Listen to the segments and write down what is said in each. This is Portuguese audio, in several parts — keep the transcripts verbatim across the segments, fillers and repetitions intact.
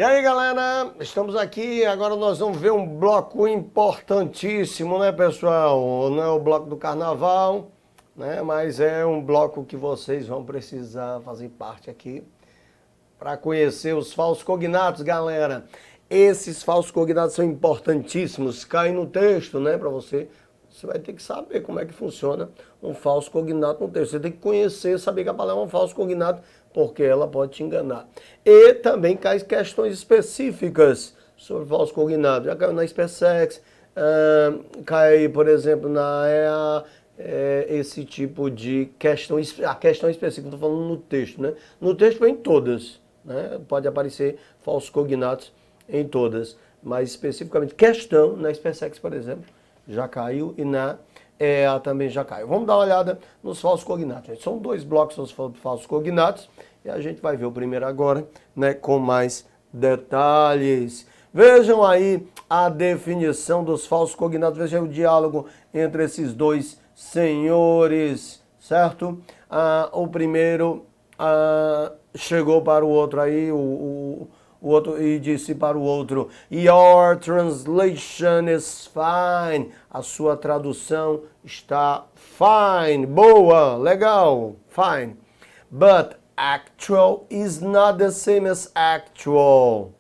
E aí, galera, estamos aqui, agora nós vamos ver um bloco importantíssimo, né, pessoal? Não é o bloco do carnaval, né, mas é um bloco que vocês vão precisar fazer parte aqui para conhecer os falsos cognatos, galera. Esses falsos cognatos são importantíssimos, caem no texto, né, para você. Você vai ter que saber como é que funciona um falso cognato no texto. Você tem que conhecer, saber que a palavra é um falso cognato, porque ela pode te enganar. E também cai questões específicas sobre falso cognato. Já caiu na SpaceX, uh, cai, por exemplo, na E A, é, esse tipo de questão, a questão específica, estou falando no texto, né? No texto vem todas, né? Pode aparecer falsos cognatos em todas, mas especificamente questão na SpaceX, por exemplo, já caiu e na E A também já caiu. Vamos dar uma olhada nos falsos cognatos, gente. São dois blocos dos falsos cognatos e a gente vai ver o primeiro agora, né, com mais detalhes. Vejam aí a definição dos falsos cognatos, vejam o diálogo entre esses dois senhores, certo? Ah, o primeiro ah, chegou para o outro aí, o, o O outro e disse para o outro: Your translation is fine. A sua tradução está fine, boa, legal, fine. But actual is not the same as actual.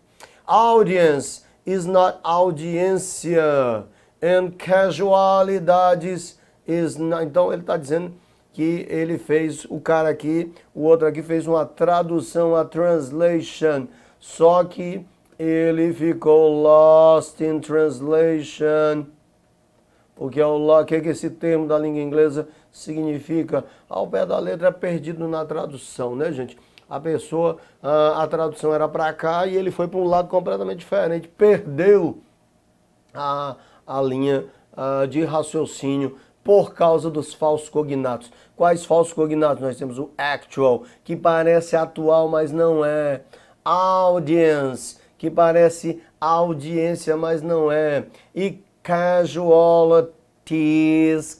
Audience is not audiência. And casualidades is not. Então ele está dizendo que ele fez, o cara aqui, o outro aqui fez uma tradução, a translation. Só que ele ficou lost in translation. Porque o que, que esse termo da língua inglesa significa? Ao pé da letra, é perdido na tradução, né, gente? A pessoa, a, a tradução era para cá e ele foi para um lado completamente diferente. Perdeu a, a linha a, de raciocínio por causa dos falsos cognatos. Quais falsos cognatos? Nós temos o actual, que parece atual, mas não é. Audience, que parece audiência, mas não é. E casualties,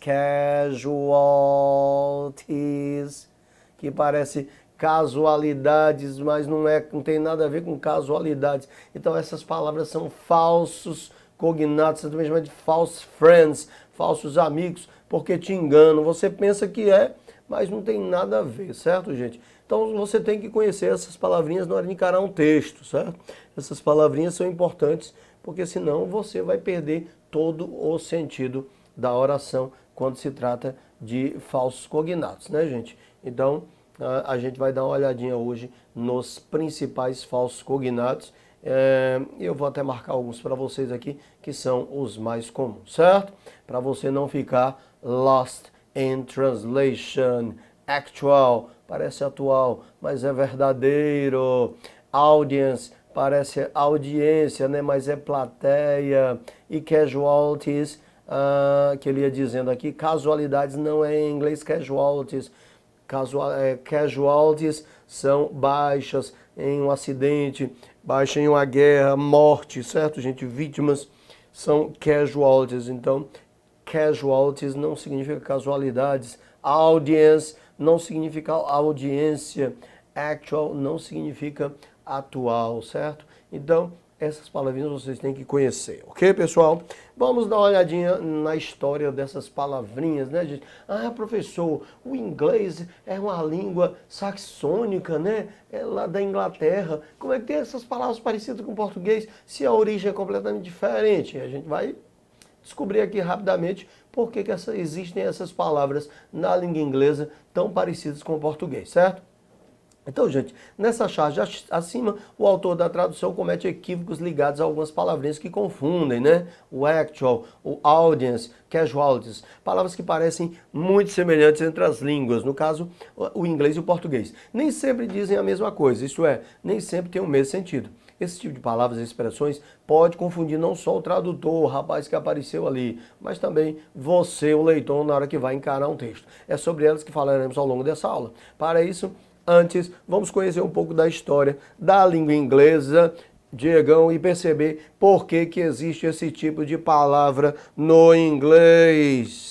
casualties, que parece casualidades, mas não é, não tem nada a ver com casualidades. Então essas palavras são falsos cognatos, você também chama de false friends, falsos amigos, porque te enganam. Você pensa que é, mas não tem nada a ver, certo, gente? Então você tem que conhecer essas palavrinhas na hora de encarar um texto, certo? Essas palavrinhas são importantes, porque senão você vai perder todo o sentido da oração quando se trata de falsos cognatos, né, gente? Então a gente vai dar uma olhadinha hoje nos principais falsos cognatos. É, eu vou até marcar alguns para vocês aqui, que são os mais comuns, certo? Para você não ficar lost in translation. Actual, parece atual, mas é verdadeiro. Audience, parece audiência, né? Mas é plateia. E casualties, uh, que ele ia dizendo aqui, casualidades não é em inglês casualties. Casual, é, casualties são baixas em um acidente, baixa em uma guerra, morte, certo, gente? Vítimas são casualties. Então, casualties não significa casualidades. Audience não significa audiência. Actual não significa atual, certo? Então, essas palavrinhas vocês têm que conhecer, ok, pessoal? Vamos dar uma olhadinha na história dessas palavrinhas, né, gente? Ah, professor, o inglês é uma língua saxônica, né? É lá da Inglaterra. Como é que tem essas palavras parecidas com o português se a origem é completamente diferente? A gente vai descobrir aqui rapidamente por que, que essa, existem essas palavras na língua inglesa tão parecidas com o português, certo? Então, gente, nessa charge acima, o autor da tradução comete equívocos ligados a algumas palavrinhas que confundem, né? O actual, o audience, casualties, palavras que parecem muito semelhantes entre as línguas, no caso, o inglês e o português. Nem sempre dizem a mesma coisa, isso é, nem sempre tem o mesmo sentido. Esse tipo de palavras e expressões pode confundir não só o tradutor, o rapaz que apareceu ali, mas também você, o leitor, na hora que vai encarar um texto. É sobre elas que falaremos ao longo dessa aula. Para isso, antes, vamos conhecer um pouco da história da língua inglesa, Diegão, e perceber por que que existe esse tipo de palavra no inglês.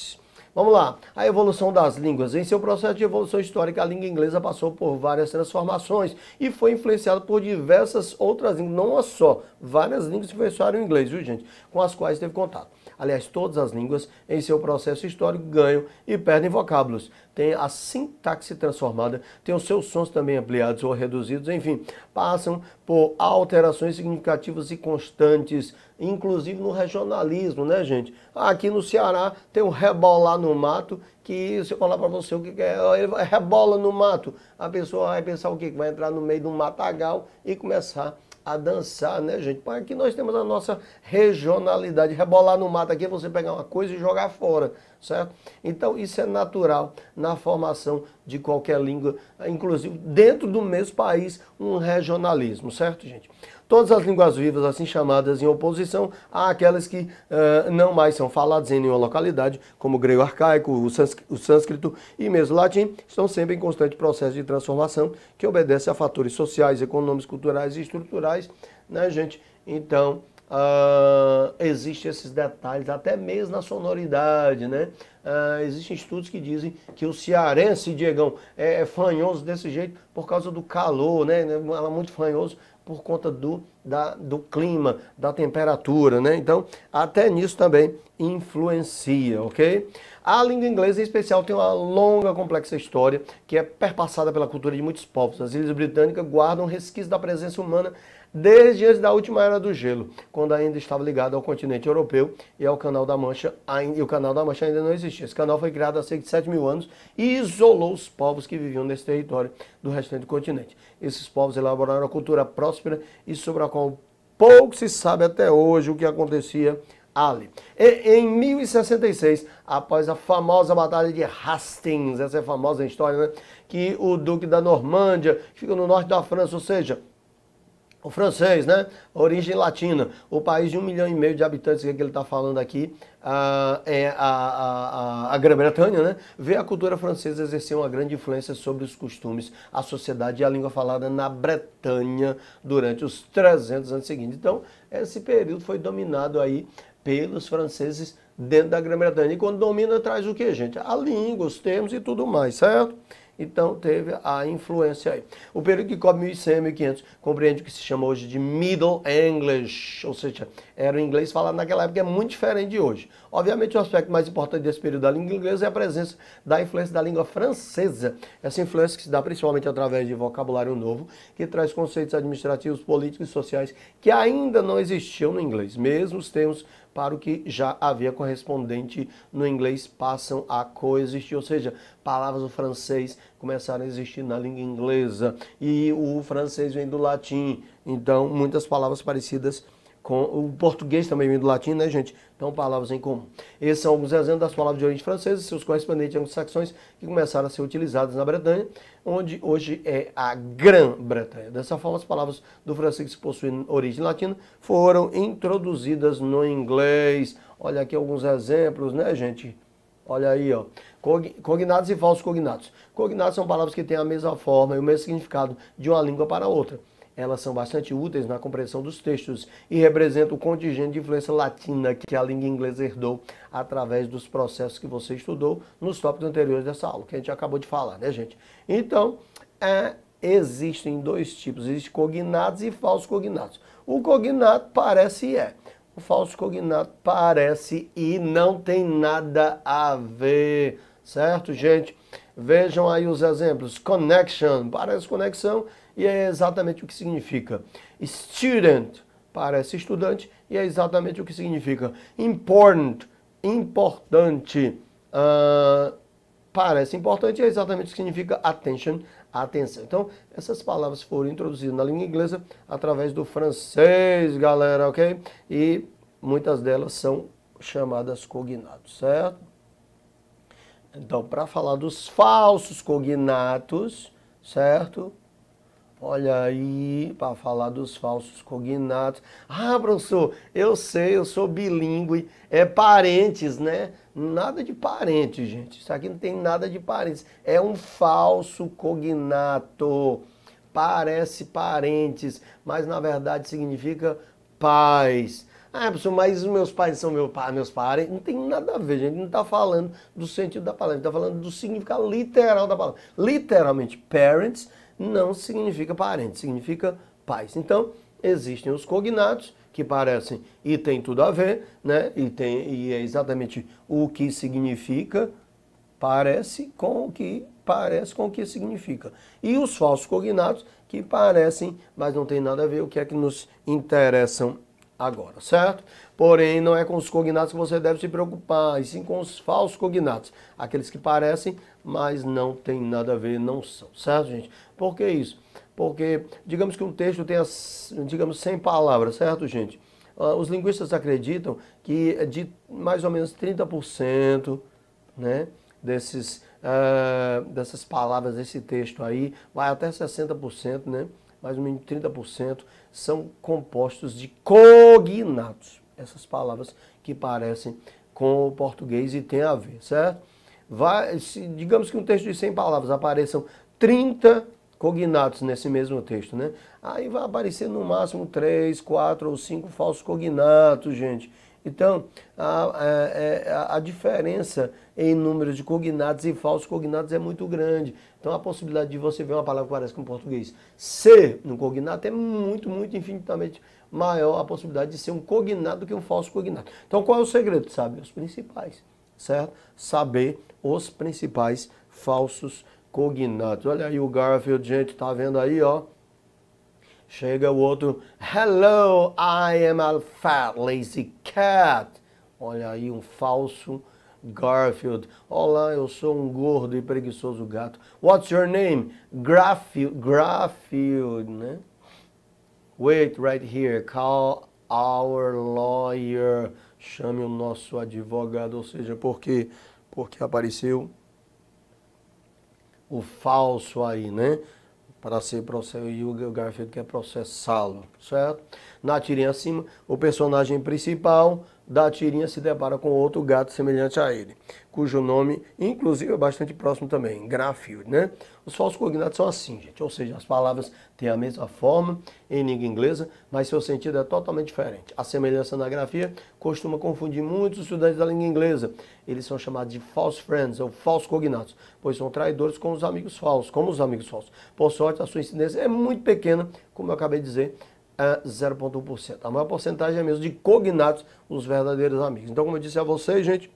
Vamos lá. A evolução das línguas. Em seu processo de evolução histórica, a língua inglesa passou por várias transformações e foi influenciada por diversas outras línguas, não uma só. Várias línguas influenciaram o inglês, viu, gente? Com as quais teve contato. Aliás, todas as línguas, em seu processo histórico, ganham e perdem vocábulos. Tem a sintaxe transformada, tem os seus sons também ampliados ou reduzidos, enfim, passam por alterações significativas e constantes, inclusive no regionalismo, né, gente? Aqui no Ceará tem o rebolar no mato, que se eu falar para você o que é, ele rebola no mato, a pessoa vai pensar o quê? Que vai entrar no meio de um matagal e começar a dançar, né, gente? Aqui nós temos a nossa regionalidade. Rebolar no mato aqui é você pegar uma coisa e jogar fora, certo? Então isso é natural na formação de qualquer língua, inclusive dentro do mesmo país, um regionalismo, certo, gente? Todas as línguas vivas, assim chamadas, em oposição àquelas que uh, não mais são faladas em nenhuma localidade, como o grego arcaico, o sânscrito e mesmo o latim, estão sempre em constante processo de transformação que obedece a fatores sociais, econômicos, culturais e estruturais, né, gente? Então, uh, existem esses detalhes, até mesmo na sonoridade, né? Uh, existem estudos que dizem que o cearense, Diegão, é, é fanhoso desse jeito por causa do calor, né? É muito fanhoso por conta do, da, do clima, da temperatura, né? Então, até nisso também influencia, ok? A língua inglesa, em especial, tem uma longa, complexa história que é perpassada pela cultura de muitos povos. As Ilhas Britânicas guardam resquícios da presença humana desde antes da última era do gelo, quando ainda estava ligado ao continente europeu e ao Canal da Mancha, e o Canal da Mancha ainda não existia. Esse canal foi criado há cerca de sete mil anos e isolou os povos que viviam nesse território do restante do continente. Esses povos elaboraram uma cultura próspera e sobre a qual pouco se sabe até hoje o que acontecia ali. E, em mil e sessenta e seis, após a famosa Batalha de Hastings, essa é a famosa história, né, que o Duque da Normândia, que fica no norte da França, ou seja, o francês, né? Origem latina. O país de um milhão e meio de habitantes, que, é que ele está falando aqui, uh, é a, a, a Grã-Bretanha, né? Vê a cultura francesa exercer uma grande influência sobre os costumes, a sociedade e a língua falada na Bretanha durante os trezentos anos seguintes. Então, esse período foi dominado aí pelos franceses dentro da Grã-Bretanha. E quando domina, traz o que, gente? A língua, os termos e tudo mais, certo? Então teve a influência aí. O período que cobre mil e cem a mil e quinhentos compreende o que se chama hoje de Middle English, ou seja, era o inglês falado naquela época, é muito diferente de hoje. Obviamente o aspecto mais importante desse período da língua inglesa é a presença da influência da língua francesa. Essa influência que se dá principalmente através de vocabulário novo, que traz conceitos administrativos, políticos e sociais que ainda não existiam no inglês. Mesmo os termos para o que já havia correspondente no inglês passam a coexistir, ou seja, palavras do francês começaram a existir na língua inglesa e o francês vem do latim, então muitas palavras parecidas com o português também vem do latim, né, gente? Então, palavras em comum. Esses são alguns exemplos das palavras de origem francesa e seus correspondentes anglo-saxões que começaram a ser utilizadas na Bretanha, onde hoje é a Grã-Bretanha. Dessa forma, as palavras do francês que possuem origem latina foram introduzidas no inglês. Olha aqui alguns exemplos, né, gente? Olha aí, ó. Cognatos e falsos cognatos. Cognatos são palavras que têm a mesma forma e o mesmo significado de uma língua para outra. Elas são bastante úteis na compreensão dos textos e representam o contingente de influência latina que a língua inglesa herdou através dos processos que você estudou nos tópicos anteriores dessa aula, que a gente acabou de falar, né, gente? Então, é, existem dois tipos, existem cognatos e falsos cognatos. O cognato parece e é. O falso cognato parece e não tem nada a ver, certo, gente? Vejam aí os exemplos. Connection, parece conexão e é exatamente o que significa. Student, parece estudante e é exatamente o que significa. Important, importante, uh, parece importante e é exatamente o que significa attention, atenção. Então, essas palavras foram introduzidas na língua inglesa através do francês, galera, ok? E muitas delas são chamadas cognatos, certo? Então, para falar dos falsos cognatos, certo? Olha aí, para falar dos falsos cognatos. Ah, professor, eu sei, eu sou bilíngue. É parentes, né? Nada de parente, gente. Isso aqui não tem nada de parentes. É um falso cognato. Parece parentes, mas na verdade significa pais. Ah, professor, mas os meus pais são meu pai, meus parentes. Não tem nada a ver, gente. Não está falando do sentido da palavra, está falando do significado literal da palavra. Literalmente, parents não significa parentes, significa pais. Então, existem os cognatos que parecem e tem tudo a ver, né? E, tem, e é exatamente o que significa, parece com o que parece com o que significa. E os falsos cognatos que parecem, mas não tem nada a ver, o que é que nos interessam agora, certo? Porém, não é com os cognatos que você deve se preocupar, e sim com os falsos cognatos. Aqueles que parecem, mas não tem nada a ver, não são, certo, gente? Por que isso? Porque, digamos que um texto tenha, digamos, cem palavras, certo, gente? Uh, os linguistas acreditam que de mais ou menos trinta por cento, né, desses, uh, dessas palavras, desse texto aí, vai até sessenta por cento, né? Mais ou menos trinta por cento são compostos de cognatos. Essas palavras que parecem com o português e tem a ver, certo? Vai, se, digamos que um texto de cem palavras apareçam trinta cognatos nesse mesmo texto, né? Aí vai aparecer no máximo três, quatro ou cinco falsos cognatos, gente. Então, a, a, a diferença em número de cognatos e falsos cognatos é muito grande. Então, a possibilidade de você ver uma palavra que parece com português ser um cognato é muito, muito, infinitamente maior a possibilidade de ser um cognato do que um falso cognato. Então, qual é o segredo? Saber os principais, certo? Saber os principais falsos cognatos. Olha aí o Garfield, gente, tá vendo aí, ó? Chega o outro, hello, I am a fat lazy cat. Olha aí um falso Garfield. Olá, eu sou um gordo e preguiçoso gato. What's your name? Garfield, Garfield, né? Wait right here, call our lawyer. Chame o nosso advogado, ou seja, por quê? Porque apareceu o falso aí, né? Para ser processado, e o Garfield quer processá-lo, certo? Na tirinha acima, o personagem principal da tirinha se depara com outro gato semelhante a ele, cujo nome, inclusive, é bastante próximo também, Garfield, né? Os falsos cognatos são assim, gente, ou seja, as palavras têm a mesma forma em língua inglesa, mas seu sentido é totalmente diferente. A semelhança na grafia costuma confundir muitos estudantes da língua inglesa. Eles são chamados de false friends, ou falsos cognatos, pois são traidores com os amigos falsos, como os amigos falsos. Por sorte, a sua incidência é muito pequena, como eu acabei de dizer, é zero vírgula um por cento. A maior porcentagem é mesmo de cognatos, os verdadeiros amigos. Então, como eu disse a vocês, gente,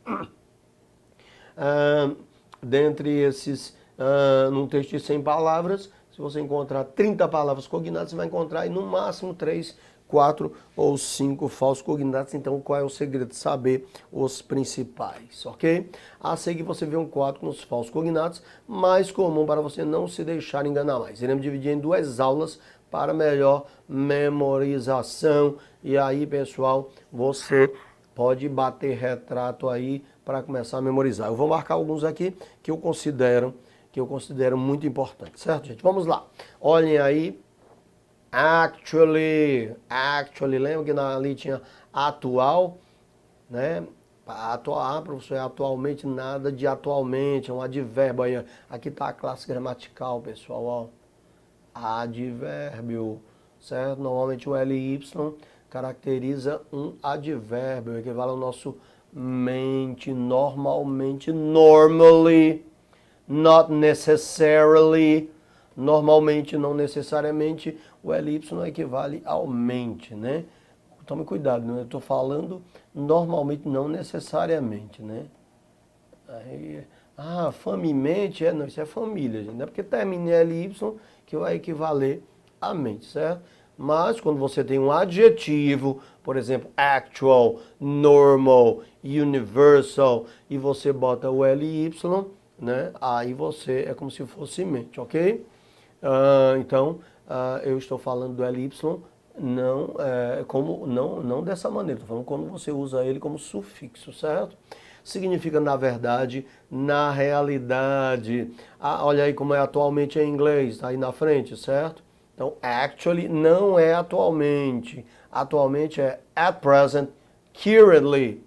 uh, dentre esses, uh, num texto de cem palavras, se você encontrar trinta palavras cognatas, você vai encontrar aí, no máximo três, quatro ou cinco falsos cognatos. Então, qual é o segredo? Saber os principais, ok? A seguir, você vê um quadro com os falsos cognatos, mais comum para você não se deixar enganar mais. Iremos dividir em duas aulas para melhor memorização. E aí, pessoal, você pode bater retrato aí para começar a memorizar. Eu vou marcar alguns aqui que eu considero, que eu considero muito importantes, certo, gente? Vamos lá. Olhem aí. Actually, actually, lembra que na, ali tinha atual, né? Atual, ah, professor, é atualmente, nada de atualmente, é um advérbio aí. Aqui está a classe gramatical, pessoal, ó. Advérbio, certo? Normalmente o L Y caracteriza um advérbio, equivale ao nosso mente, normalmente, normally, not necessarily, normalmente, não necessariamente, o L Y equivale ao mente, né? Tome cuidado, né? Eu estou falando normalmente, não necessariamente, né? Aí, ah, famimente, é, não, isso é família, gente, não é porque termina em L Y que vai equivaler a mente, certo? Mas quando você tem um adjetivo, por exemplo, actual, normal, universal, e você bota o L Y, né? Aí você é como se fosse mente, ok? Uh, então, uh, eu estou falando do L Y não, é, como, não, não dessa maneira, estou falando quando você usa ele como sufixo, certo? Significa na verdade, na realidade. Ah, olha aí como é atualmente em inglês, tá aí na frente, certo? Então, actually não é atualmente. Atualmente é at present, currently.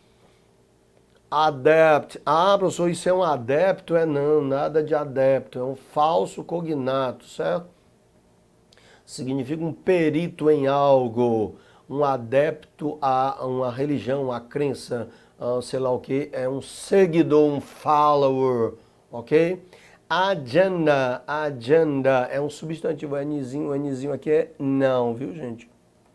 Adept. Ah, professor, isso é um adepto? É não, nada de adepto. É um falso cognato, certo? Significa um perito em algo. um adepto a uma religião, a crença, uh, sei lá o que, é um seguidor, um follower, ok? Agenda, agenda é um substantivo, o Nzinho, o Nzinho aqui é não, viu gente?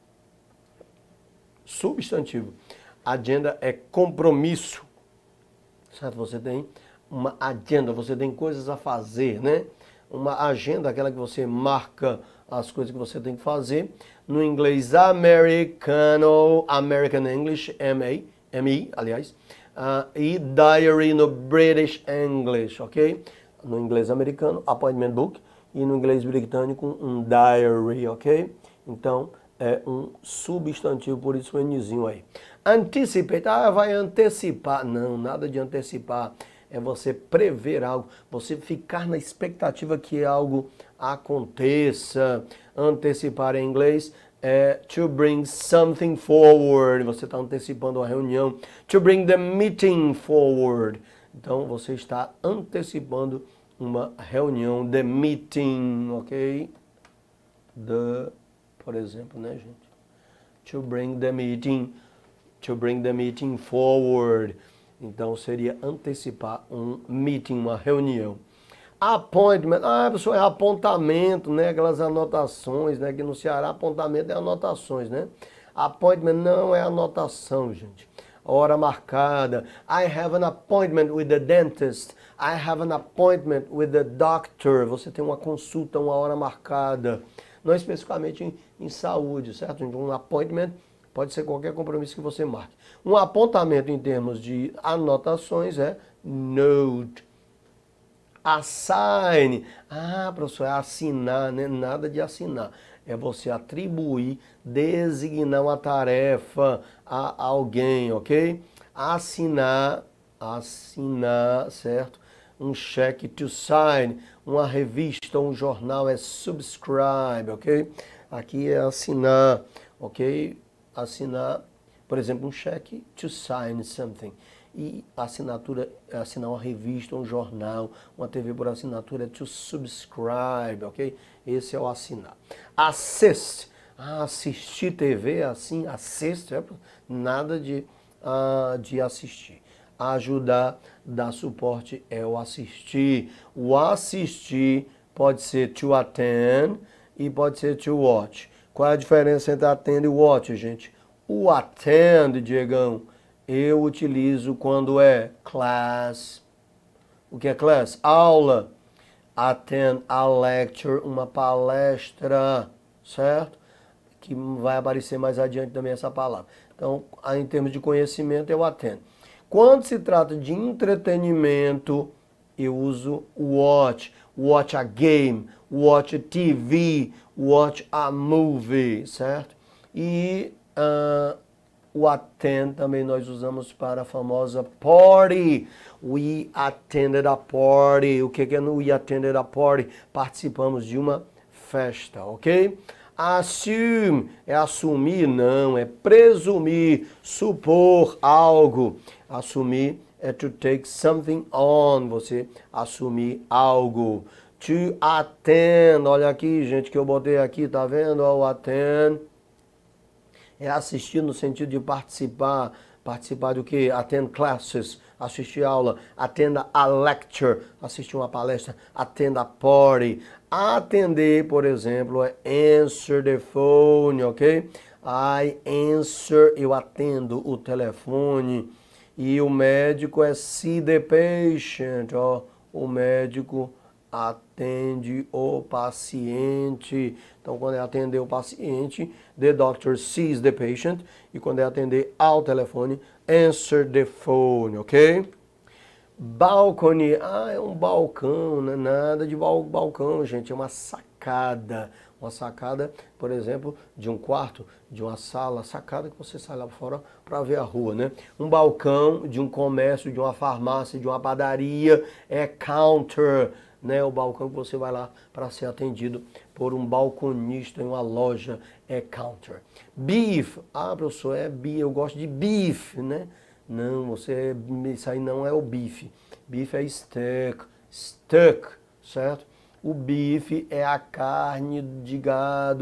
Substantivo. Agenda é compromisso, certo? Você tem uma agenda, você tem coisas a fazer, né? Uma agenda, aquela que você marca as coisas que você tem que fazer. No inglês americano, American English, M A, M I, aliás, uh, e diary no British English, ok? No inglês americano, appointment book, e no inglês britânico, um diary, ok? Então, é um substantivo, por isso o Nzinho aí. Anticipate, ah, vai antecipar. Não, nada de antecipar. É você prever algo, você ficar na expectativa que algo aconteça. Antecipar em inglês é to bring something forward. Você está antecipando a reunião. To bring the meeting forward. Então, você está antecipando uma reunião, the meeting, ok? The, por exemplo, né, gente? To bring the meeting, to bring the meeting forward. Então, seria antecipar um meeting, uma reunião. Appointment, ah, pessoal, é apontamento, né? Aquelas anotações, né? Que no Ceará apontamento é anotações, né? Appointment não é anotação, gente. Hora marcada. I have an appointment with the dentist. I have an appointment with the doctor. Você tem uma consulta, uma hora marcada. Não especificamente em, em saúde, certo? Um appointment pode ser qualquer compromisso que você marque. Um apontamento em termos de anotações é note. Assign. Ah, professor, é assinar, né? Nada de assinar. É você atribuir, designar uma tarefa a alguém, ok? Assinar, assinar, certo? Um cheque, to sign. Uma revista, um jornal é subscribe, ok? Aqui é assinar, ok? Assinar, por exemplo, um cheque, to sign something. E assinatura, assinar uma revista, um jornal, uma T V por assinatura é to subscribe, ok? Esse é o assinar. Assist. Ah, assistir T V, assim, assist, é nada de, uh, de assistir. Ajudar, dar suporte é o assistir. O assistir pode ser to attend e pode ser to watch. Qual é a diferença entre attend e watch, gente? O attend, Diegão, eu utilizo quando é class. O que é class? Aula. Attend a lecture, uma palestra, certo? Que vai aparecer mais adiante também essa palavra. Então, em termos de conhecimento, eu attend. Quando se trata de entretenimento, eu uso watch. Watch a game, watch a T V, watch a movie, certo? E uh, o attend também nós usamos para a famosa party. We attended a party. O que é no we attended a party? Participamos de uma festa, ok? Assume é assumir, não, é presumir, supor algo. Assumir é to take something on, você assumir algo. To attend, olha aqui, gente, que eu botei aqui, tá vendo? O attend é assistir no sentido de participar. Participar do que? Attend classes, assistir aula. Attend a lecture, assistir uma palestra. Attend a party. Atender, por exemplo, é answer the phone, ok? I answer, eu atendo o telefone. E o médico é see the patient, ó. O médico atende o paciente. Então, quando é atender o paciente, the doctor sees the patient. E quando é atender ao telefone, answer the phone, ok? Balcony, ah, é um balcão, não é nada de bal balcão, gente, é uma sacada. Uma sacada, por exemplo, de um quarto, de uma sala, sacada que você sai lá fora para ver a rua, né? Um balcão de um comércio, de uma farmácia, de uma padaria, é counter, né? O balcão que você vai lá para ser atendido por um balconista em uma loja, é counter. Beef, ah, professor, é beef, eu gosto de beef, né? Não, você, isso aí não é o bife. Bife é steak, steak, certo? O bife é a carne de gado,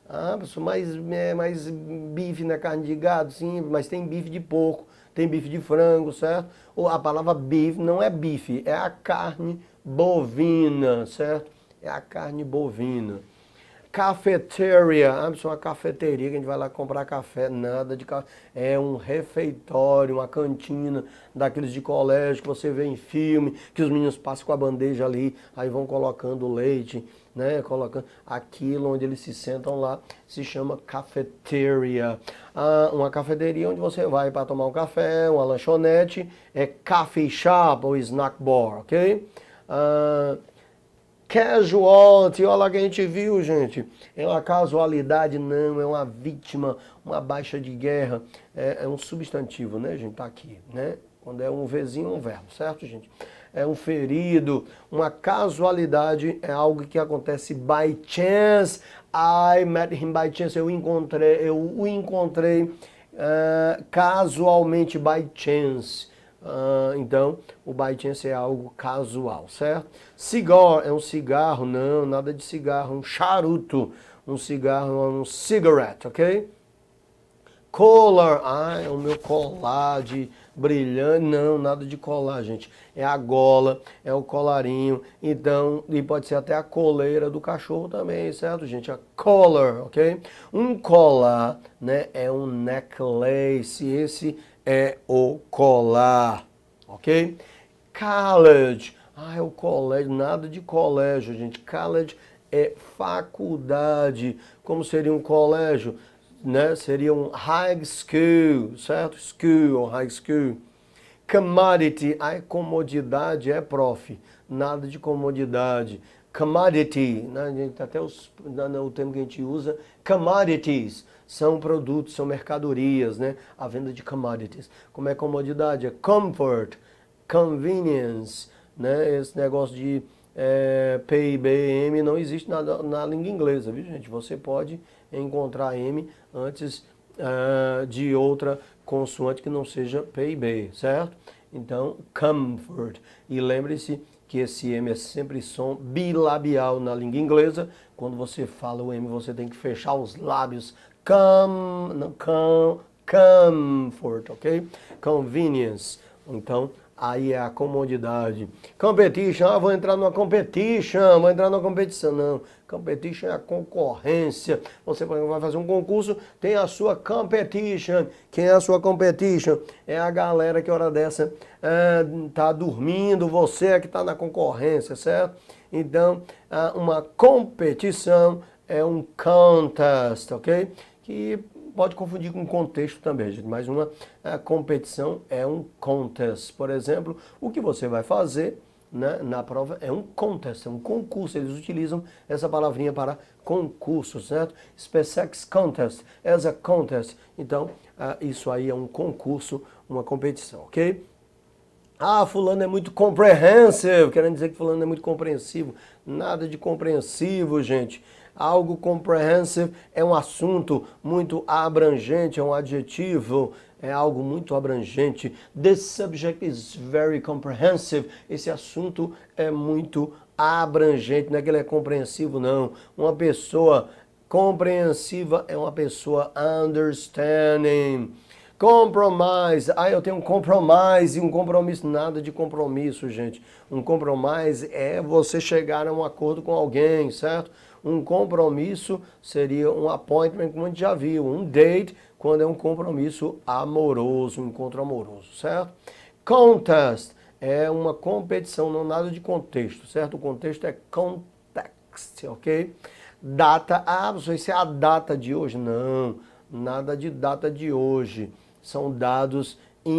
Ah, professor, mas, é, mas bife não é carne de gado? Sim, mas tem bife de porco, tem bife de frango, certo? Ou a palavra bife não é bife, é a carne bovina, certo? É a carne bovina. Cafeteria, ah, isso é uma cafeteria que a gente vai lá comprar café, nada de café. É um refeitório, uma cantina daqueles de colégio que você vê em filme, que os meninos passam com a bandeja ali, aí vão colocando leite, né? Colocando aquilo onde eles se sentam lá, se chama cafeteria. Ah, uma cafeteria onde você vai para tomar um café, uma lanchonete, é coffee shop ou snack bar, ok? Ah, Casualty, olha lá que a gente viu, gente. É uma casualidade, não, é uma vítima, uma baixa de guerra. É, é um substantivo, né, gente? Tá aqui, né? Quando é um Vzinho, é um verbo, certo, gente? É um ferido. Uma casualidade é algo que acontece by chance. I met him by chance. Eu encontrei, eu o encontrei uh, casualmente by chance. Uh, então, o by chance é algo casual, certo? Cigar é um cigarro, não, nada de cigarro, um charuto, um cigarro, um cigarette, ok? Collar, ah, é o meu colar de brilhante, não, nada de colar, gente. É a gola, é o colarinho, então, e pode ser até a coleira do cachorro também, certo, gente? A collar, ok? Um colar, né, é um necklace, esse é o colar, ok? College, ah, é o colégio, nada de colégio, gente. College é faculdade. Como seria um colégio? Né? Seria um high school, certo? School ou high school. Commodity, a comodidade é, prof. Nada de comodidade. Commodity, né? Até os, o termo que a gente usa, commodities, são produtos, são mercadorias, né? A venda de commodities. Como é comodidade? É comfort, convenience, né? Esse negócio de é, P, B, M não existe na, na língua inglesa, viu, gente? Você pode encontrar M antes uh, de outra consoante que não seja P e B, certo? Então, comfort. E lembre-se que esse M é sempre som bilabial na língua inglesa. Quando você fala o M, você tem que fechar os lábios. Com, não, com, comfort, ok? Convenience. Então, aí é a comodidade. Competition, ah, vou entrar numa competition, vou entrar numa competição. Não, competition é a concorrência. Você vai fazer um concurso, tem a sua competition. Quem é a sua competition? É a galera que hora dessa é, tá dormindo, você é que está na concorrência, certo? Então, uma competição é um contest, ok? Que pode confundir com contexto também, gente, mas uma competição é um contest. Por exemplo, o que você vai fazer, né, na prova é um contest, é um concurso. Eles utilizam essa palavrinha para concurso, certo? SpaceX contest, as a contest. Então, uh, isso aí é um concurso, uma competição, ok? Ah, fulano é muito comprehensive, querendo dizer que fulano é muito compreensivo. Nada de compreensivo, gente. Algo comprehensive é um assunto muito abrangente, é um adjetivo, é algo muito abrangente. This subject is very comprehensive. Esse assunto é muito abrangente, não é que ele é compreensivo, não. Uma pessoa compreensiva é uma pessoa understanding. Compromise. Ah, eu tenho um compromise e um compromisso. Nada de compromisso, gente. Um compromise é você chegar a um acordo com alguém, certo? Um compromisso seria um appointment, como a gente já viu. Um date, quando é um compromisso amoroso, um encontro amoroso, certo? Contest é uma competição, não nada de contexto, certo? O contexto é context, ok? Data, ah, isso é a data de hoje? Não, nada de data de hoje. São dados,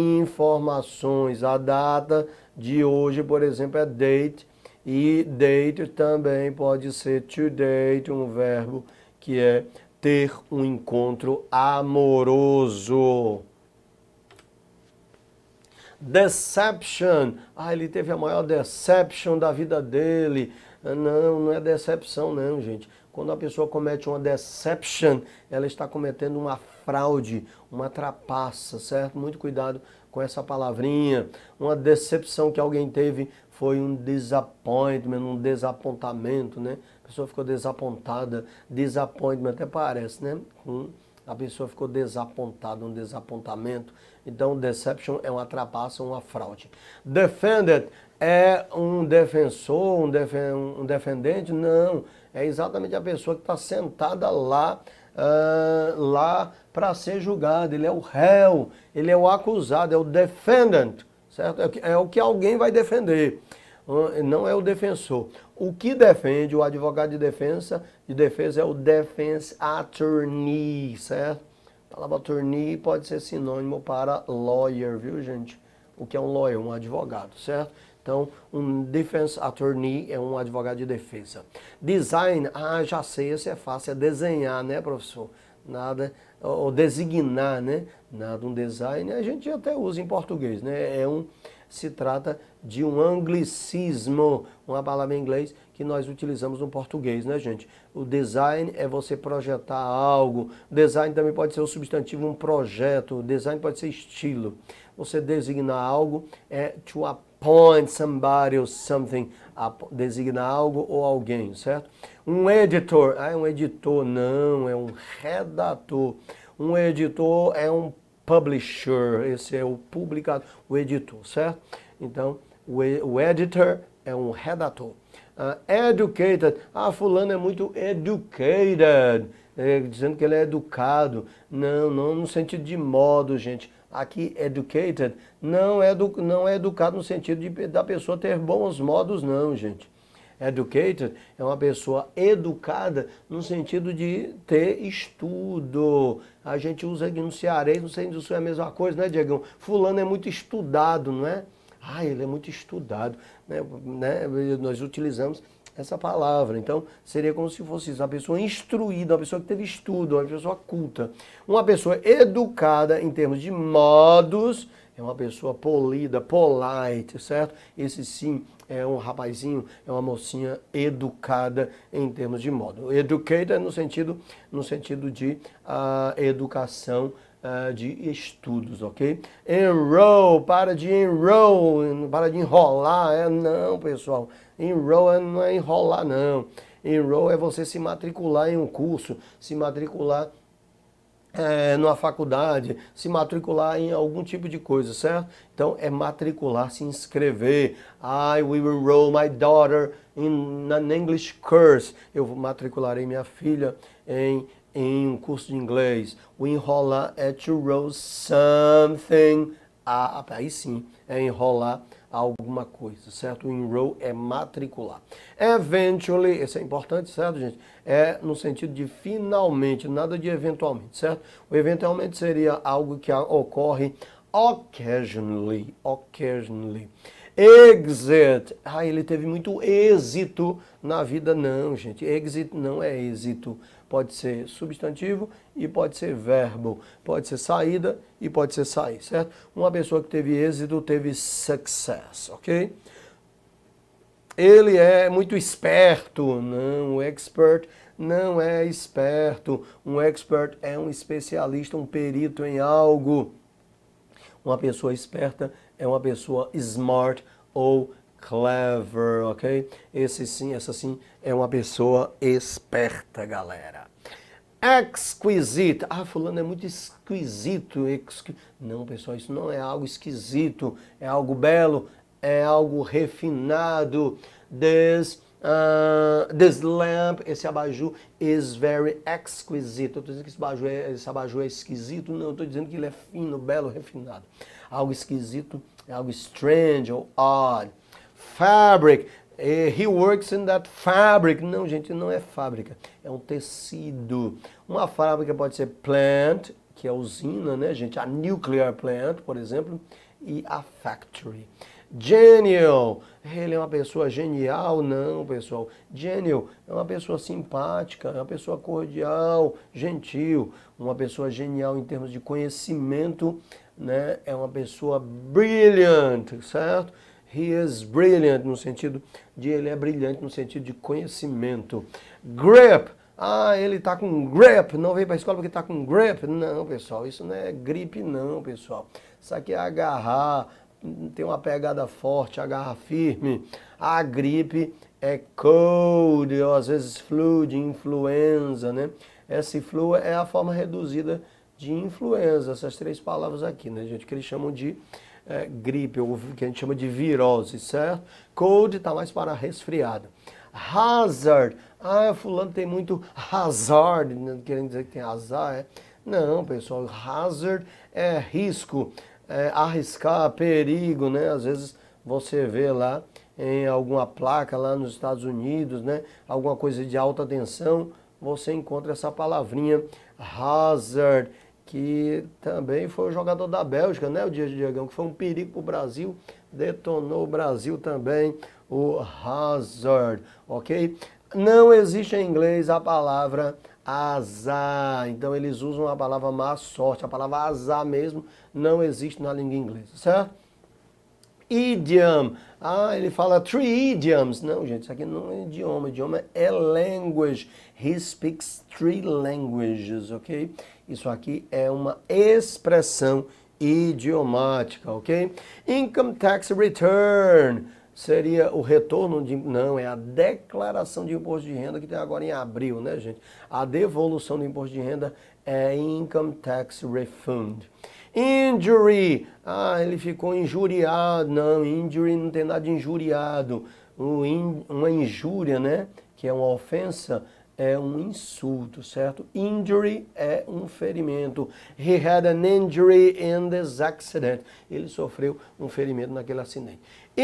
informações. A data de hoje, por exemplo, é date. E date também pode ser to date, um verbo que é ter um encontro amoroso. Deception. Ah, ele teve a maior deception da vida dele. Não, não é decepção não, gente. Quando a pessoa comete uma deception, ela está cometendo uma fraude, uma trapaça, certo? Muito cuidado com essa palavrinha. Uma decepção que alguém teve foi um disappointment, um desapontamento, né? A pessoa ficou desapontada, disappointment até parece, né? Hum, a pessoa ficou desapontada, um desapontamento. Então, deception é uma trapaça, uma fraude. Defendant é um defensor, um, defen um defendente? Não, é exatamente a pessoa que está sentada lá, uh, lá para ser julgado. Ele é o réu, ele é o acusado, é o defendant, certo? É o que alguém vai defender, não é o defensor. O que defende, o advogado de defesa, de defesa é o defense attorney, certo? A palavra attorney pode ser sinônimo para lawyer, viu, gente? O que é um lawyer? Um advogado, certo? Então, um defense attorney é um advogado de defesa. Design, ah, já sei, esse é fácil, é desenhar, né, professor? Nada, ou designar, né? Nada, um design, a gente até usa em português, né? É um, se trata de um anglicismo, uma palavra em inglês que nós utilizamos no português, né, gente? O design é você projetar algo. Design também pode ser o substantivo, um projeto. O design pode ser estilo. Você designar algo é to appoint somebody or something, designar algo ou alguém, certo? Um editor, ah, é um editor, não, é um redator. Um editor é um publisher, esse é o publicado, o editor, certo? Então, o, o editor é um redator. Uh, educated, ah, fulano é muito educated, é, dizendo que ele é educado. Não, não no sentido de modo, gente. Aqui, educated, não é, do, não é educado no sentido de, da pessoa ter bons modos, não, gente. Educated é uma pessoa educada no sentido de ter estudo. A gente usa aqui no cearense, não sei se é a mesma coisa, né, Diegão? Fulano é muito estudado, não é? Ah, ele é muito estudado, né? né? Nós utilizamos essa palavra. Então, seria como se fosse isso, uma pessoa instruída, uma pessoa que teve estudo, uma pessoa culta. Uma pessoa educada em termos de modos, é uma pessoa polida, polite, certo? Esse sim é um rapazinho, é uma mocinha educada em termos de modo. Educated no sentido, no sentido de uh, educação, uh, de estudos, ok? Enroll, para de enroll, para de enrolar, é não, pessoal. Enroll não é enrolar, não. Enroll é você se matricular em um curso, se matricular É, numa faculdade, se matricular em algum tipo de coisa, certo? Então, é matricular, se inscrever. I will enroll my daughter in an English course. Eu matricularei minha filha em, em um curso de inglês. O enrolar é to roll something. Ah, aí sim, é enrolar alguma coisa, certo? O enroll é matricular. Eventually, isso é importante, certo, gente? É no sentido de finalmente, nada de eventualmente, certo? O eventualmente seria algo que ocorre occasionally, occasionally. Exit, ah, ele teve muito êxito na vida, não, gente. Exit não é êxito. Pode ser substantivo e pode ser verbo. Pode ser saída e pode ser sair, certo? Uma pessoa que teve êxito teve success, ok? Ele é muito esperto. Não, o expert não é esperto. Um expert é um especialista, um perito em algo. Uma pessoa esperta é uma pessoa smart ou clever, ok? Esse sim, essa sim é uma pessoa esperta, galera. Exquisite. Ah, fulano é muito esquisito. Exqui... Não, pessoal, isso não é algo esquisito. É algo belo, é algo refinado. This, uh, this lamp, esse abajur, is very exquisite. Eu estou dizendo que esse abajur, é, esse abajur é esquisito? Não, eu estou dizendo que ele é fino, belo, refinado. Algo esquisito é algo strange ou odd. Fabric. He works in that fabric. Não, gente, não é fábrica. É um tecido. Uma fábrica pode ser plant, que é usina, né, gente? A nuclear plant, por exemplo, e a factory. Genial. Ele é uma pessoa genial? Não, pessoal. Genial é uma pessoa simpática, é uma pessoa cordial, gentil. Uma pessoa genial em termos de conhecimento, né? É uma pessoa brilliant, certo? He is brilliant no sentido de ele é brilhante no sentido de conhecimento. Grip. Ah, ele tá com grip. Não veio para a escola porque tá com grip. Não, pessoal, isso não é gripe não, pessoal. Isso aqui é agarrar, tem uma pegada forte, agarra firme. A gripe é cold, ou às vezes flu, de influenza, né? Esse flu é a forma reduzida de influenza, essas três palavras aqui, né, gente? Que eles chamam de é, gripe, ou que a gente chama de virose, certo? Cold tá mais para resfriado. Hazard, ah, fulano tem muito hazard, né? Querendo dizer que tem azar, é? Não, pessoal, hazard é risco, é arriscar, perigo, né? Às vezes você vê lá em alguma placa lá nos Estados Unidos, né? Alguma coisa de alta tensão, você encontra essa palavrinha hazard, que também foi o jogador da Bélgica, né? O Dias Diegão, que foi um perigo para o Brasil, detonou o Brasil também, o hazard, ok? Não existe em inglês a palavra azar, então eles usam a palavra má sorte, a palavra azar mesmo não existe na língua inglesa, certo? Idiom. Ah, ele fala three idioms. Não, gente, isso aqui não é idioma. Idioma é language. He speaks three languages, ok? Isso aqui é uma expressão idiomática, ok? Income tax return. Seria o retorno de... Não, é a declaração de imposto de renda que tem agora em abril, né, gente? A devolução do imposto de renda é income tax refund. Injury, ah, ele ficou injuriado. Não, injury não tem nada de injuriado. In, uma injúria, né, que é uma ofensa, é um insulto, certo? Injury é um ferimento. He had an injury in this accident. Ele sofreu um ferimento naquele acidente.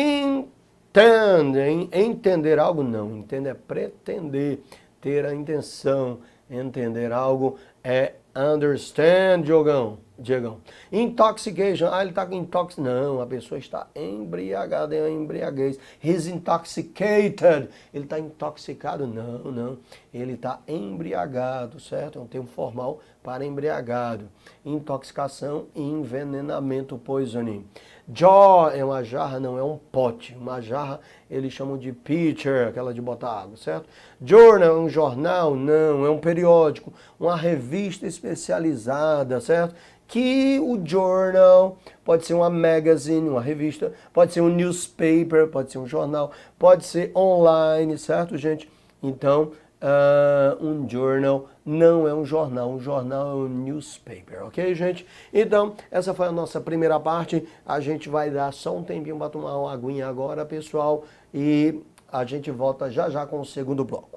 Intend, entender algo não. Entender é pretender, ter a intenção. Entender algo é understand, Diogão. Diegão. Intoxication. Ah, ele está com intox. Não, a pessoa está embriagada, é embriaguez. He's intoxicated. Ele está intoxicado? Não, não. Ele está embriagado, certo? É um termo formal para embriagado. Intoxicação e envenenamento, poisoning. Jaw é uma jarra, não, é um pote. Uma jarra eles chamam de pitcher, aquela de botar água, certo? Journal é um jornal? Não, é um periódico, uma revista especializada, certo? Que o journal pode ser uma magazine, uma revista, pode ser um newspaper, pode ser um jornal, pode ser online, certo, gente? Então, uh, um journal não é um jornal, um jornal é um newspaper, ok, gente? Então, essa foi a nossa primeira parte. A gente vai dar só um tempinho para tomar uma aguinha agora, pessoal, e a gente volta já já com o segundo bloco.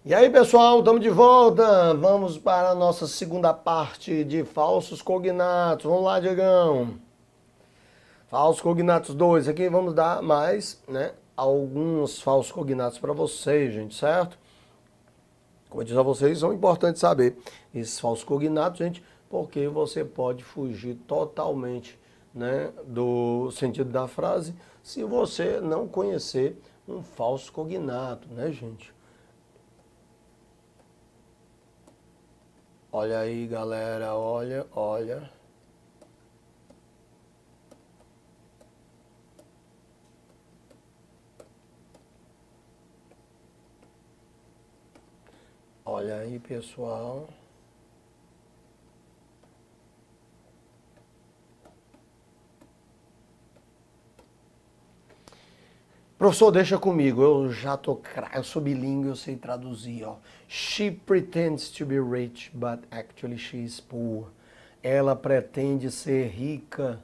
E aí, pessoal, estamos de volta. Vamos para a nossa segunda parte de falsos cognatos. Vamos lá, Diegão. Falsos cognatos dois. Aqui vamos dar mais, né, alguns falsos cognatos para vocês, gente, certo? Como eu disse a vocês, são importantes saber esses falsos cognatos, gente, porque você pode fugir totalmente, né, do sentido da frase se você não conhecer um falso cognato, né, gente? Olha aí, galera, olha, olha. Olha aí, pessoal. Professor, deixa comigo, eu já tô, eu sou bilíngue, eu sei traduzir, ó. She pretends to be rich, but actually she is poor. Ela pretende ser rica,